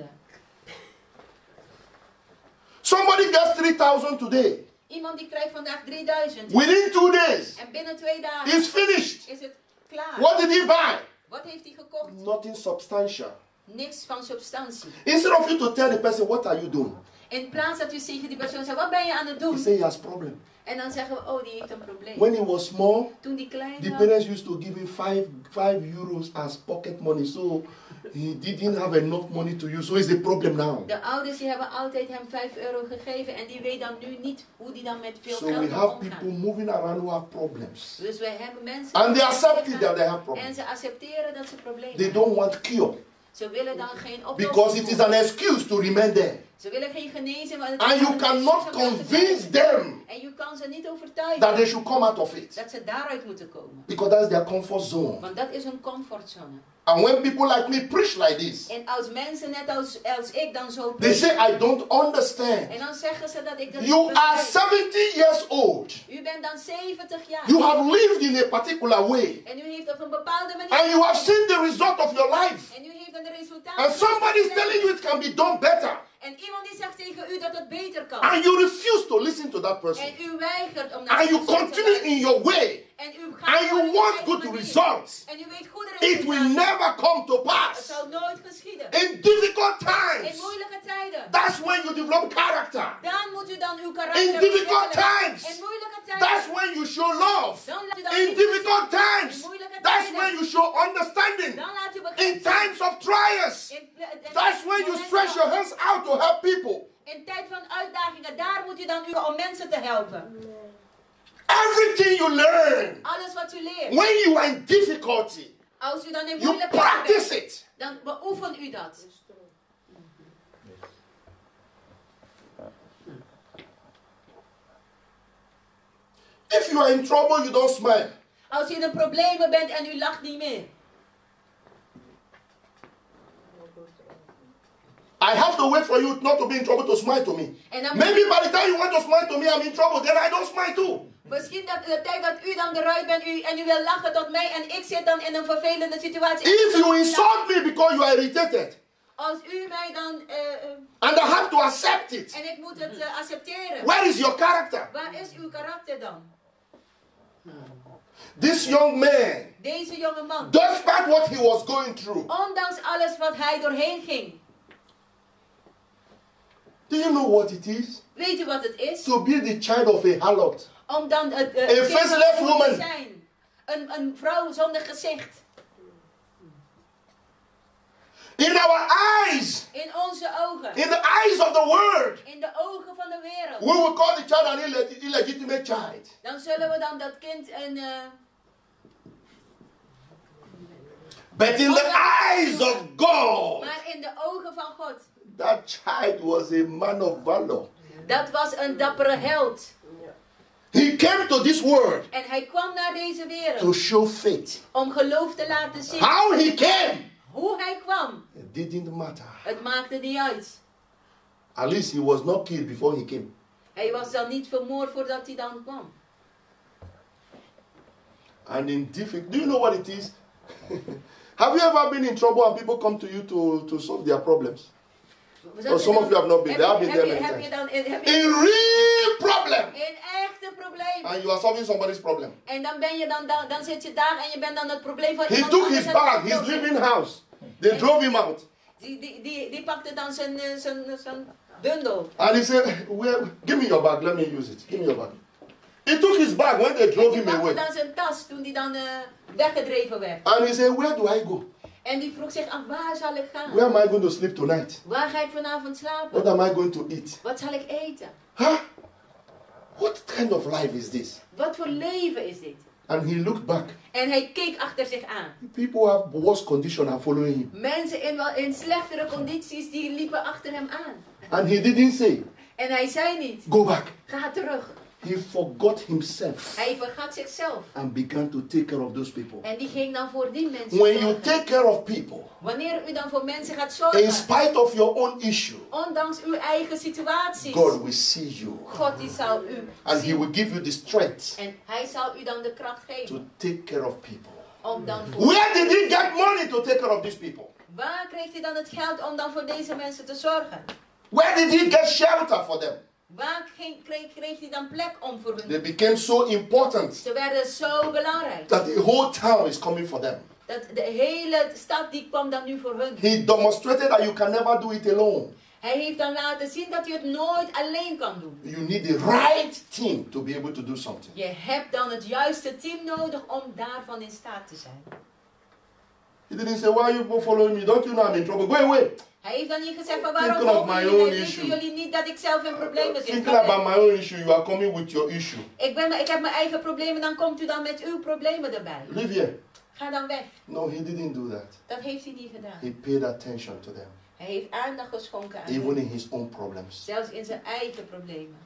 Somebody gets 3,000 today. Iemand die krijgt vandaag 3000. Within 2 days, En binnen 2 dagen it's finished. is het klaar. What did he buy? Wat heeft hij gekocht? Nothing substantial. Niks van substantie. Instead of you to tell the person, what are you doing? In plaats dat u tegen die persoon zegt, wat ben je aan het He doen? say he has problem. En dan zeggen we, oh die heeft een probleem. When he was small, Toen die klein the was, parents used to give him 5 euros as pocket money. So he didn't have enough money to use. So it's a problem now. de ouders die hebben altijd hem 5 euro gegeven en die weet dan nu niet hoe die dan met veel So geld we kan have people omgaan. moving around who have problems. Dus wij hebben mensen And they accept it die that they have en problems. ze accepteren dat ze problemen They hebben. don't want cure. Ze willen dan geen Because oplossing. it is an excuse to remain there. Ze willen geen genezen. Maar het And is you een cannot excuus om daar te convince blijven. them En je kan ze niet overtuigen that they should come out of it. dat ze daaruit moeten komen. Because that's their comfort zone. Want dat is een comfortzone. And when people like me preach like this, En als mensen net als ik dan zo they say, I don't understand. en dan zeggen ze dat ik dat You niet are begrijp. 70 years old. U bent dan 70 jaar. You have lived in a particular way. En u heeft op een bepaalde manier. And you have seen the result of your life. En u heeft een resultaat. And somebody is telling you it can be done better. En iemand die zegt tegen u dat het beter kan. And you refuse to listen to that person. En u weigert om naar And die you persoon te continue luisteren. in your way. En u gaat And you door op uw want eigen good manier. results. En u weet goede It will resultaten. never come to Het pass. zal nooit geschieden. In difficult In times, moeilijke tijden. that's when you develop character. Dan moet u dan uw karakter In difficult ontwikkelen. times, In moeilijke tijden. that's when you show love. Dan laat u dan In liefde difficult zien. times, In moeilijke that's tijden. when you show understanding. Dan laat u In begrijpen. times of trials, that's when you stretch your hands out to help people. In tijd van uitdagingen, daar moet u dan om mensen te helpen. Everything you learn, Alles wat u leert. when you are in difficulty, Als u dan in you moeilijkheden practice bent, it. dan beoefen u dat. If you are in trouble, you don't smile. Als u in een problemen bent en u lacht niet meer. I have to wait for you not to be in trouble to smile to me. En dan Maybe by the time you want to smile to me, I'm in trouble. Then I don't smile too. misschien dat de tijd dat u dan eruit bent en u wil lachen tot mij en ik zit dan in een vervelende situatie. If you insult me because you are irritated, Als u mij dan... and I have to accept it, en ik moet het accepteren. where is your character? Waar is uw karakter dan? This young man, Deze jonge man. despite what he was going through, Ondanks alles wat hij doorheen ging. do you know what it is? Weet u wat het is? To be the child of a harlot. Om dan A faceless woman. te zijn. Een vrouw zonder gezicht. In our eyes, In onze ogen. in the eyes of the world, In de ogen van de wereld. we will call the child an illegitimate child. Dan zullen we dan dat kind een... But in the eyes of God, maar in de ogen van God. that child was a man of valor. Dat was een dappere held. He came to this world En hij kwam naar deze to wereld. show faith. Om geloof te laten zien. How he came, Hoe hij kwam. it didn't matter. Het maakte niet uit. At least he was not killed before he came. Hij was dan niet vermoord voordat hij dan kwam. And in difficult, do you know what it is? Have you ever been in trouble and people come to you to solve their problems? Or some of you have not been. They have been there many times. In real problem. In echte problemen. And you are solving somebody's problem. En dan ben je dan zit je daar en je bent dan het probleem van He iemand took anders his aan het bag, his oplossen. living house. They drove him out. Die pakte dan zijn bundel. And he said, well, give me your bag, let me use it. Give me your bag. He took his bag when they drove Die him pakte away. dan zijn tas toen die dan weggedreven werd. And he said, where do I go? En die vroeg zich af, waar zal ik gaan? Where am I going to sleep tonight? Waar ga ik vanavond What slapen? am I going to eat? Wat zal ik eten? Huh? What kind of life is this? Wat voor leven is dit? And he looked back. En hij keek achter zich aan. People have worse condition are following him. Mensen in slechtere condities die liepen achter hem aan. And he didn't say, En hij zei niet, go back. ga terug. He forgot himself Hij vergat zichzelf. and began to take care of those people. En die ging dan voor die mensen When you zorgen. take care of people, Wanneer u dan voor mensen gaat in zorgen, spite of your own issue, ondanks uw eigen situaties, God will see you. God die zal u And he zien. will give you the strength En hij zal u dan de kracht to geven take care of people. om dan voor... Where did he get money to take care of these people? Waar kreeg hij dan het geld om dan voor deze mensen te zorgen? Where did he get shelter for them? Waar kreeg hij dan plek om voor They hun? became so important Ze werden zo belangrijk. that the whole town is coming for them. Dat de hele stad die kwam dan nu voor hun. He demonstrated that you can never do it alone. Hij heeft dan laten zien dat u het nooit alleen kan doen. You need the right team to be able to do something. Je hebt dan het juiste team nodig om daarvan in staat te zijn. He didn't say, why are you following me? Don't you know I'm in trouble? Go away. Hij heeft dan niet gezegd van waarom Thinking of volgen my jullie own mij? issue. Weten jullie niet dat ik zelf in problemen zit? Thinking about my own issue, you are coming with your issue. Ik heb mijn eigen problemen, dan komt u dan met uw problemen erbij. Live here. Ga dan weg. No, he didn't do that. Dat heeft hij niet gedaan. He paid attention to them, Hij heeft aandacht geschonken aan even hen. in his own problems. Zelfs in zijn eigen problemen.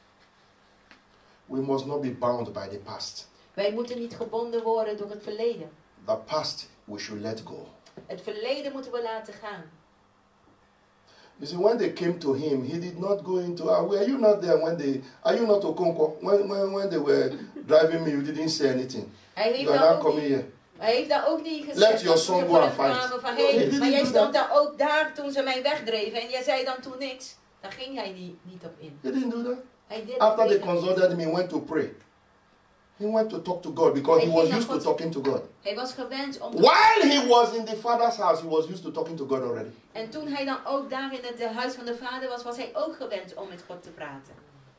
We must not be bound by the past. Wij moeten niet gebonden worden door het verleden. The past, we should let go. Het verleden moeten we laten gaan. You see, when they came to him, he did not go into, were you not there when they, are you not Okonkwo? When they were driving me, you didn't say anything. Hij heeft You are daar not ook coming niet, here. hij heeft daar ook niet Let gezegd your dat son ze go voor and hem fight. kwamen van No, he hey, didn't maar jij do stond that. daar ook daar toen ze mij wegdreven en jij zei dan toen niks. Daar ging hij niet op in. He didn't do that. Hij deed After het they niet. consulted him, he went to pray. He went to talk to God because he was used to talking to God. Hij was gewend om te... While he was in the father's house, he was used to talking to God already. En toen hij dan ook daar in het huis van de vader was, was hij ook gewend om met God te praten.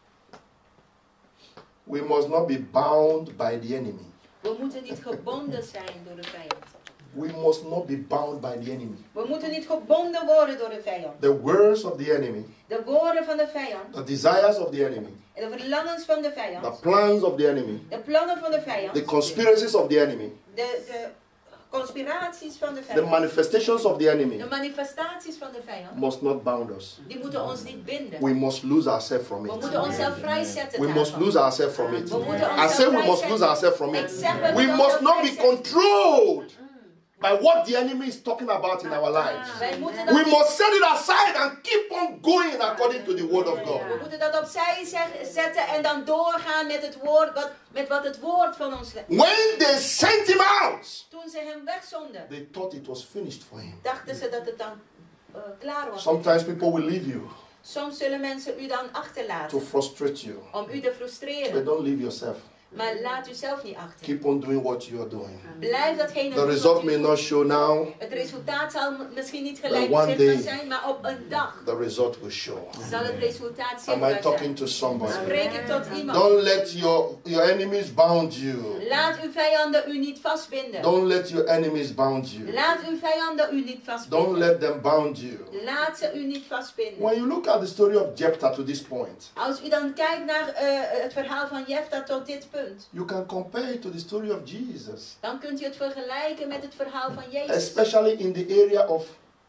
We must not be bound by the enemy. We moeten niet gebonden zijn door de vijand. We must not be bound by the enemy. We moeten niet gebonden worden door de vijand. The words of the enemy, De woorden van de vijand, the desires of the enemy, de verlangens van de the vijand, plans of the enemy, de plannen van de vijand, the conspiracies of the enemy, de conspiraties van de The vijand, manifestations of the enemy de manifestaties van de vijand, must not bound us. die moeten ons niet binden. We must lose ourselves from We it. moeten onszelf vrijzetten We must daarvan. lose ourselves from it. We moeten I onszelf say we must vrijzetten. lose ourselves from Ik it. zeg, we We moeten must onszelf not be vrijzetten. controlled by what the enemy is talking about in our lives. Wij moeten dat We niet- must set it aside and keep on going according to the word of God. We moeten dat opzij zetten en dan doorgaan met het woord, met wat het woord van ons zegt. When they sent him out, Toen ze hem wegzonden, they thought it was finished for him. dachten ze dat het dan klaar was. Sometimes people will leave you Soms zullen mensen u dan to achterlaten frustrate you. om u te But frustreren. don't leave yourself. Maar laat u zelf niet achter. Keep on doing what you are doing. Blijf datgene The doen result wat u may doet. not show now. Het resultaat zal misschien niet gelijk But one zichtbaar day- zijn, maar op een dag The result will show. zal het resultaat Am I zichtbaar zijn. talking to somebody? Spreek ik tot iemand. Don't let your enemies bound you. Laat uw vijanden u niet vastbinden. Don't let your enemies bound you. Laat uw vijanden u niet Don't vastbinden. let them bound you. Laat ze u niet vastbinden. When you look at the story of Jephthah to this point, Als u dan kijkt naar het verhaal van Jefta tot dit punt, you can compare it to the story of Jesus. dan kunt u het vergelijken met het verhaal van Jezus. Especially in the area of,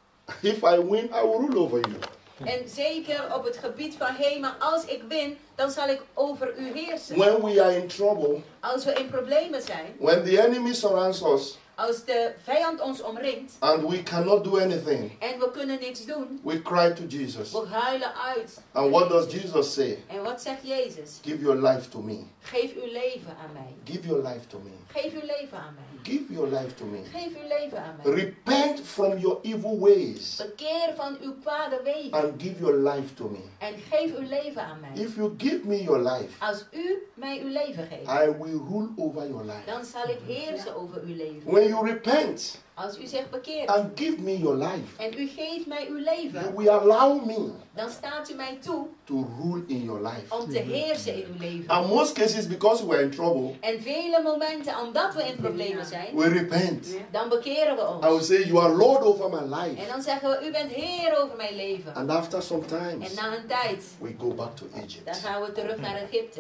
if I win, I will rule over you. En zeker op het gebied van, hé, maar als ik win, dan zal ik over u heersen. When we are in trouble, Als we in problemen zijn, when the enemy surrounds us als de vijand ons omringt and we cannot do anything, en we kunnen niks doen, we cry to Jesus. we huilen uit. And what does Jesus say? En wat zegt Jezus? Give your life to me. Geef uw leven aan mij. Give your life to me. Geef uw leven aan mij. Give your life to me. Geef uw leven aan mij. Repent from your evil ways Bekeer van uw kwade wegen and give your life to me. en geef uw leven aan mij. If you give me your life, Als u mij uw leven geeft, I will rule over your life. dan zal ik heersen over uw leven. When you repent Als u zich bekeert and give me your life, en u geeft mij uw you leven, will allow me dan staat u mij toe to rule in your life. om te heersen in uw leven. And most cases, because we are in trouble, En vele momenten, omdat we in problemen zijn, we repent. dan bekeren we I will ons. say, you are Lord over my En life. dan zeggen we, u bent Heer over mijn leven. And after some En time, na een tijd, we go back to dan Egypt. gaan we terug naar Egypte.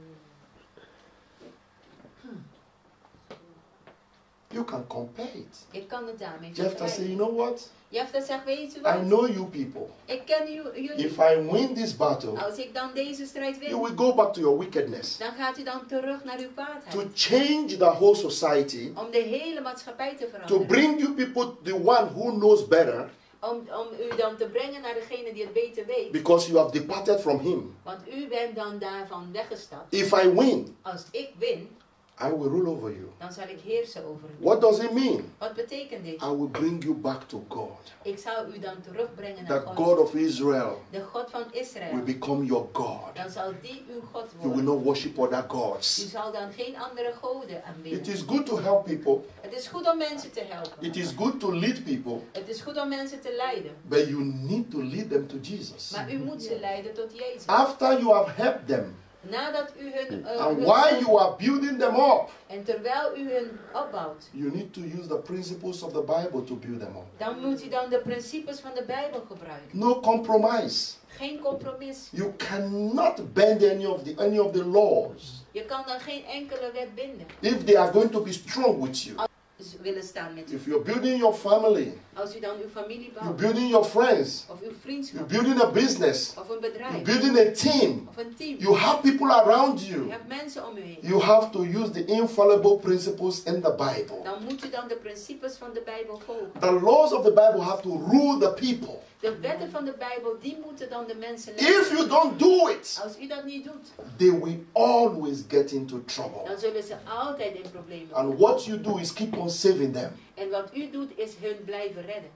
You can compare it. Ik kan het daarmee Jephthah say, you vergelijken. know what? Jefta zegt, weet u I wat? know you people. Ik ken jullie. If I win this battle, Als ik dan deze strijd you win, will go back to your wickedness. dan gaat u dan terug naar uw kwaadheid. To change the whole society, Om de hele maatschappij te to veranderen. bring you people, the one who knows better, Om u dan te brengen naar degene die het beter weet. because you have departed from him. Want u bent dan daarvan weggestapt. If I win, Als ik win, I will rule over you. dan zal ik heersen over u. What does it mean? Wat betekent dit? I will bring you back to God. Ik zal u dan terugbrengen The naar God God. of Israel De God van will Israël. become your God. Dan zal die uw God You will worden. not worship other U gods. zal dan geen andere goden It aanbidden. is good to help people. Het is goed om mensen te helpen. It is good to lead people. Het is goed om mensen te leiden. But you need to lead them to Jesus. Maar u moet ze leiden tot Jezus. After you have helped them, Nadat u hun... and while you are building them up, en terwijl u hun opbouwt, you need to use the principles of the Bible to build them up. dan moet u dan de principes van de Bijbel gebruiken. No compromise. Geen compromis. You cannot bend any of the laws Je kan dan geen enkele wet binden. if they are going to be strong with you. Dus willen staan met u. If you're building your family, Als u dan uw familie you're bouwt, building your friends, of uw you're vriendschap, building a business, of een you're bedrijf, building a team, of een team. you have people around U you. hebt mensen om u heen. You have to use the infallible principles in the Bible. Dan moet u dan de principes van de Bijbel volgen. The laws of the Bible have to rule the people. De wetten van de Bijbel, die moeten dan de mensen If leiden. you don't do it, Als u dat niet doet, they will always get into trouble. dan zullen ze altijd in problemen And komen. what you do is keep on saving them. En wat u doet, is hun blijven redden.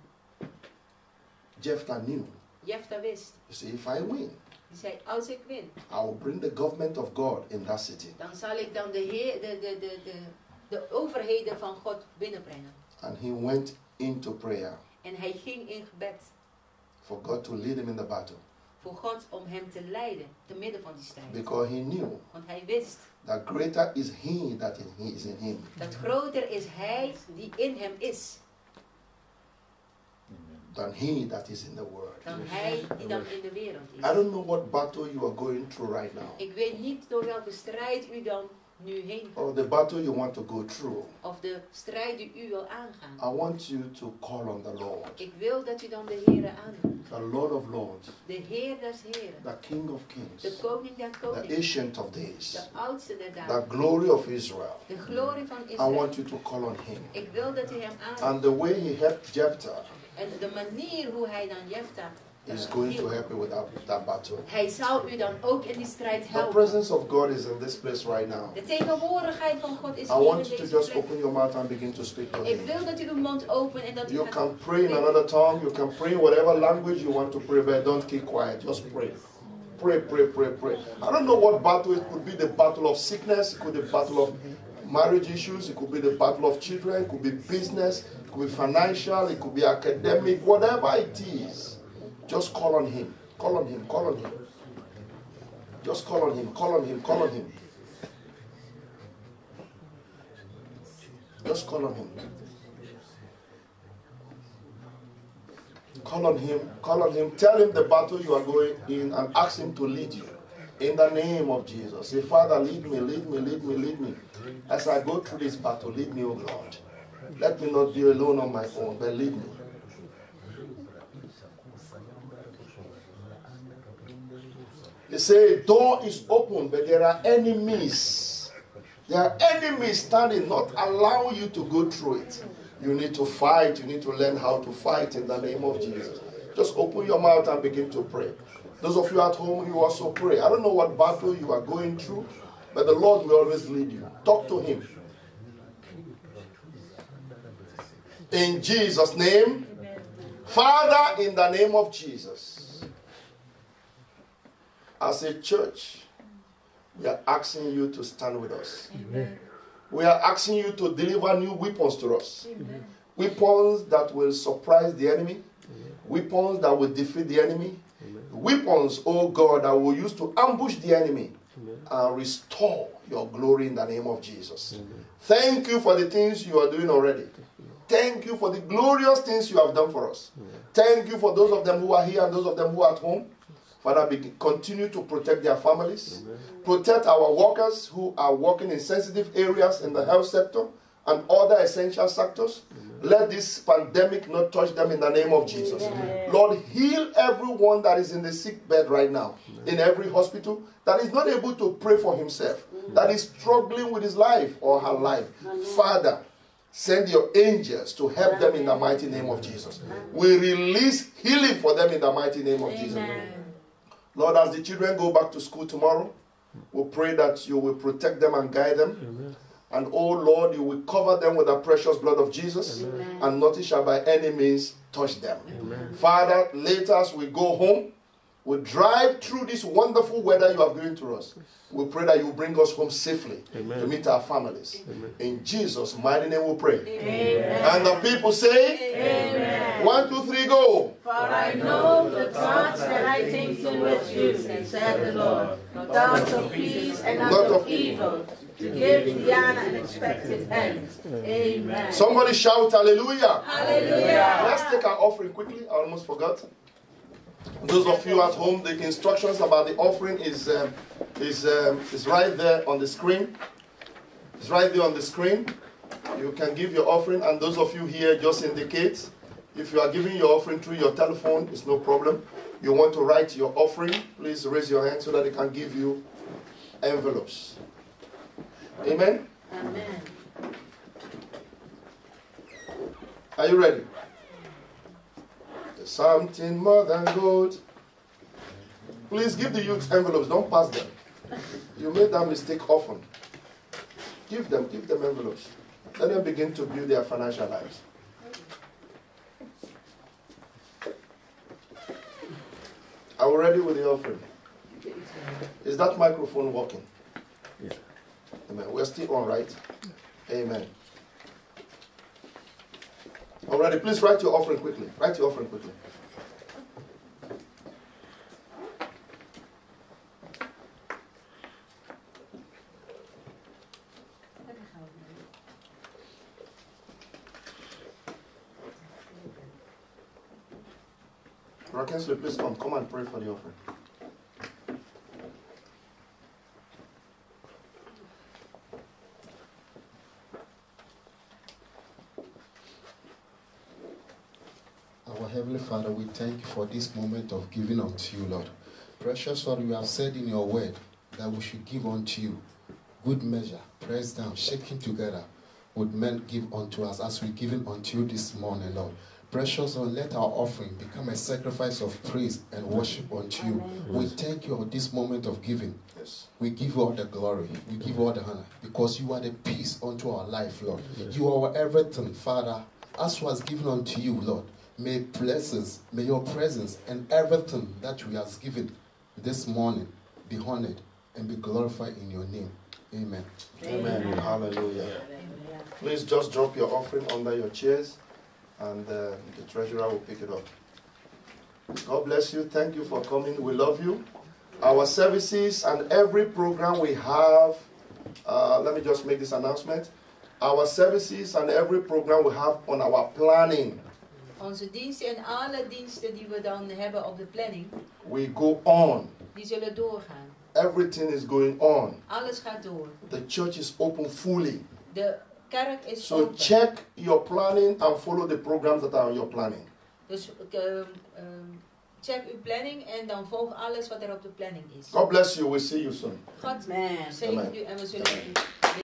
Jephthah knew. Jefta wist. You see, if I win, Die zei, als ik win, I will bring the government of God in that city. dan zal ik dan de overheden van God binnenbrengen. And he went into prayer En hij ging in gebed for God to lead him in the battle. voor God om hem te leiden, te midden van die strijd. Because he knew Want hij wist that greater is he that is in him dat groter is hij die in hem is, than he that is in the world. dan hij die dan in de wereld I is. don't know what battle you are going through right now. Ik weet niet door welke strijd u dan nu heen or gaat. the battle you want to go through, Of de strijd die u wil aangaan. I want you to call on the Lord, Ik wil dat u dan de Heere aanroept. the Lord of Lords, De Heer des Heren. the King of De Kings, koning der the koningen. Ancient of Days, De oudste der the dagen. glory of Israel. De glorie van I Israël. want you to call on him. Ik wil dat u hem And aanroept. the way he helped Jephthah En de manier hoe hij dan Jefta is going to help you with that battle. hij zal u dan ook in die strijd The helpen. presence of God is in this place right now. De tegenwoordigheid van God is I hier in want you to deze just plek. open your mouth and begin to speak to Ik him. wil dat u uw mond opent en dat u You gaat can pray in another tongue, you can pray in whatever language you want to pray, but don't keep quiet. Just pray. Pray, pray, pray, pray. I don't know what battle it could be, the battle of sickness, it could be the battle of marriage issues, it could be the battle of children, it could be business, it could be financial, it could be academic, whatever it is. Just call on him. Call on him. Call on him. Just call on him. Call on him. Call on him. Just call on him. Call on him. Call on him. Tell him the battle you are going in and ask him to lead you. In the name of Jesus. Say, Father, lead me, lead me, lead me, lead me. As I go through this battle, lead me, O Lord. Let me not be alone on my own, but lead me. They say, door is open, but there are enemies. There are enemies standing, not allowing you to go through it. You need to fight. You need to learn how to fight in the name of Jesus. Just open your mouth and begin to pray. Those of you at home, you also pray. I don't know what battle you are going through, but the Lord will always lead you. Talk to him. In Jesus' name. Father, in the name of Jesus. As a church, we are asking you to stand with us. Amen. We are asking you to deliver new weapons to us. Amen. Weapons that will surprise the enemy. Amen. Weapons that will defeat the enemy. Amen. Weapons, oh God, that will use to ambush the enemy. Amen. And restore your glory in the name of Jesus. Amen. Thank you for the things you are doing already. Thank you for the glorious things you have done for us. Amen. Thank you for those of them who are here and those of them who are at home. Father, continue to protect their families. Amen. Protect our workers who are working in sensitive areas in the health sector and other essential sectors. Amen. Let this pandemic not touch them in the name of Jesus. Amen. Lord, heal everyone that is in the sick bed right now, Amen. In every hospital, that is not able to pray for himself, Amen. That is struggling with his life or her life. Amen. Father, send your angels to help them in the mighty name of Jesus. We release healing for them in the mighty name of Jesus. Lord, as the children go back to school tomorrow, we pray that you will protect them and guide them. Amen. And oh Lord, you will cover them with the precious blood of Jesus. Amen. And nothing shall by any means touch them. Amen. Father, later as we go home, we drive through this wonderful weather you have given to us. We pray that you bring us home safely. Amen. To meet our families. Amen. In Jesus' mighty name we pray. Amen. And the people say, Amen. 1, 2, 3, go. For I know the thoughts that I think towards you, said the Lord, thoughts of peace and not of evil, to give thee an unexpected end. Amen. Somebody shout hallelujah. Hallelujah. Let's take our offering quickly. I almost forgot. Those of you at home, the instructions about the offering is right there on the screen. It's right there on the screen. You can give your offering, and those of you here, just indicate. If you are giving your offering through your telephone, it's no problem. You want to write your offering, please raise your hand so that they can give you envelopes. Amen? Amen. Are you ready? There's something more than gold. Please give the youth envelopes. Don't pass them. You made that mistake often. Give them envelopes. Let them begin to build their financial lives. Are we ready with the offering? Is that microphone working? Yeah. Amen. We're still on, right? Amen. Already, please write your offering quickly. Write your offering quickly. Rakensley, please come and pray for the offering. Our Heavenly Father, we thank you for this moment of giving unto you, Lord. Precious Lord, you have said in your word that we should give unto you good measure, pressed down, shaken together, would men give unto us as we given unto you this morning, Lord. Precious Lord, let our offering become a sacrifice of praise and worship unto you. We thank you for this moment of giving. Yes. We give you all the glory. We give you all the honor because you are the peace unto our life, Lord. You are everything, Father. As was given unto you, Lord, may blessings, may your presence and everything that we have given this morning be honored and be glorified in your name. Amen. Amen. Hallelujah. Please just drop your offering under your chairs and the treasurer will pick it up. God bless you. Thank you for coming. We love you. Our services and every program we have, let me just make this announcement. Our services and every program we have on our planning. Onze diensten en alle diensten die we dan hebben op de planning, We go on. die zullen doorgaan. Everything is going on. Alles gaat door. The church is open fully. De kerk is So open. check your planning and follow the programs that are on your planning. Dus check uw planning en dan volg alles wat er op de planning is. God bless you. We'll see you soon. God Amen. zegen u en we zullen u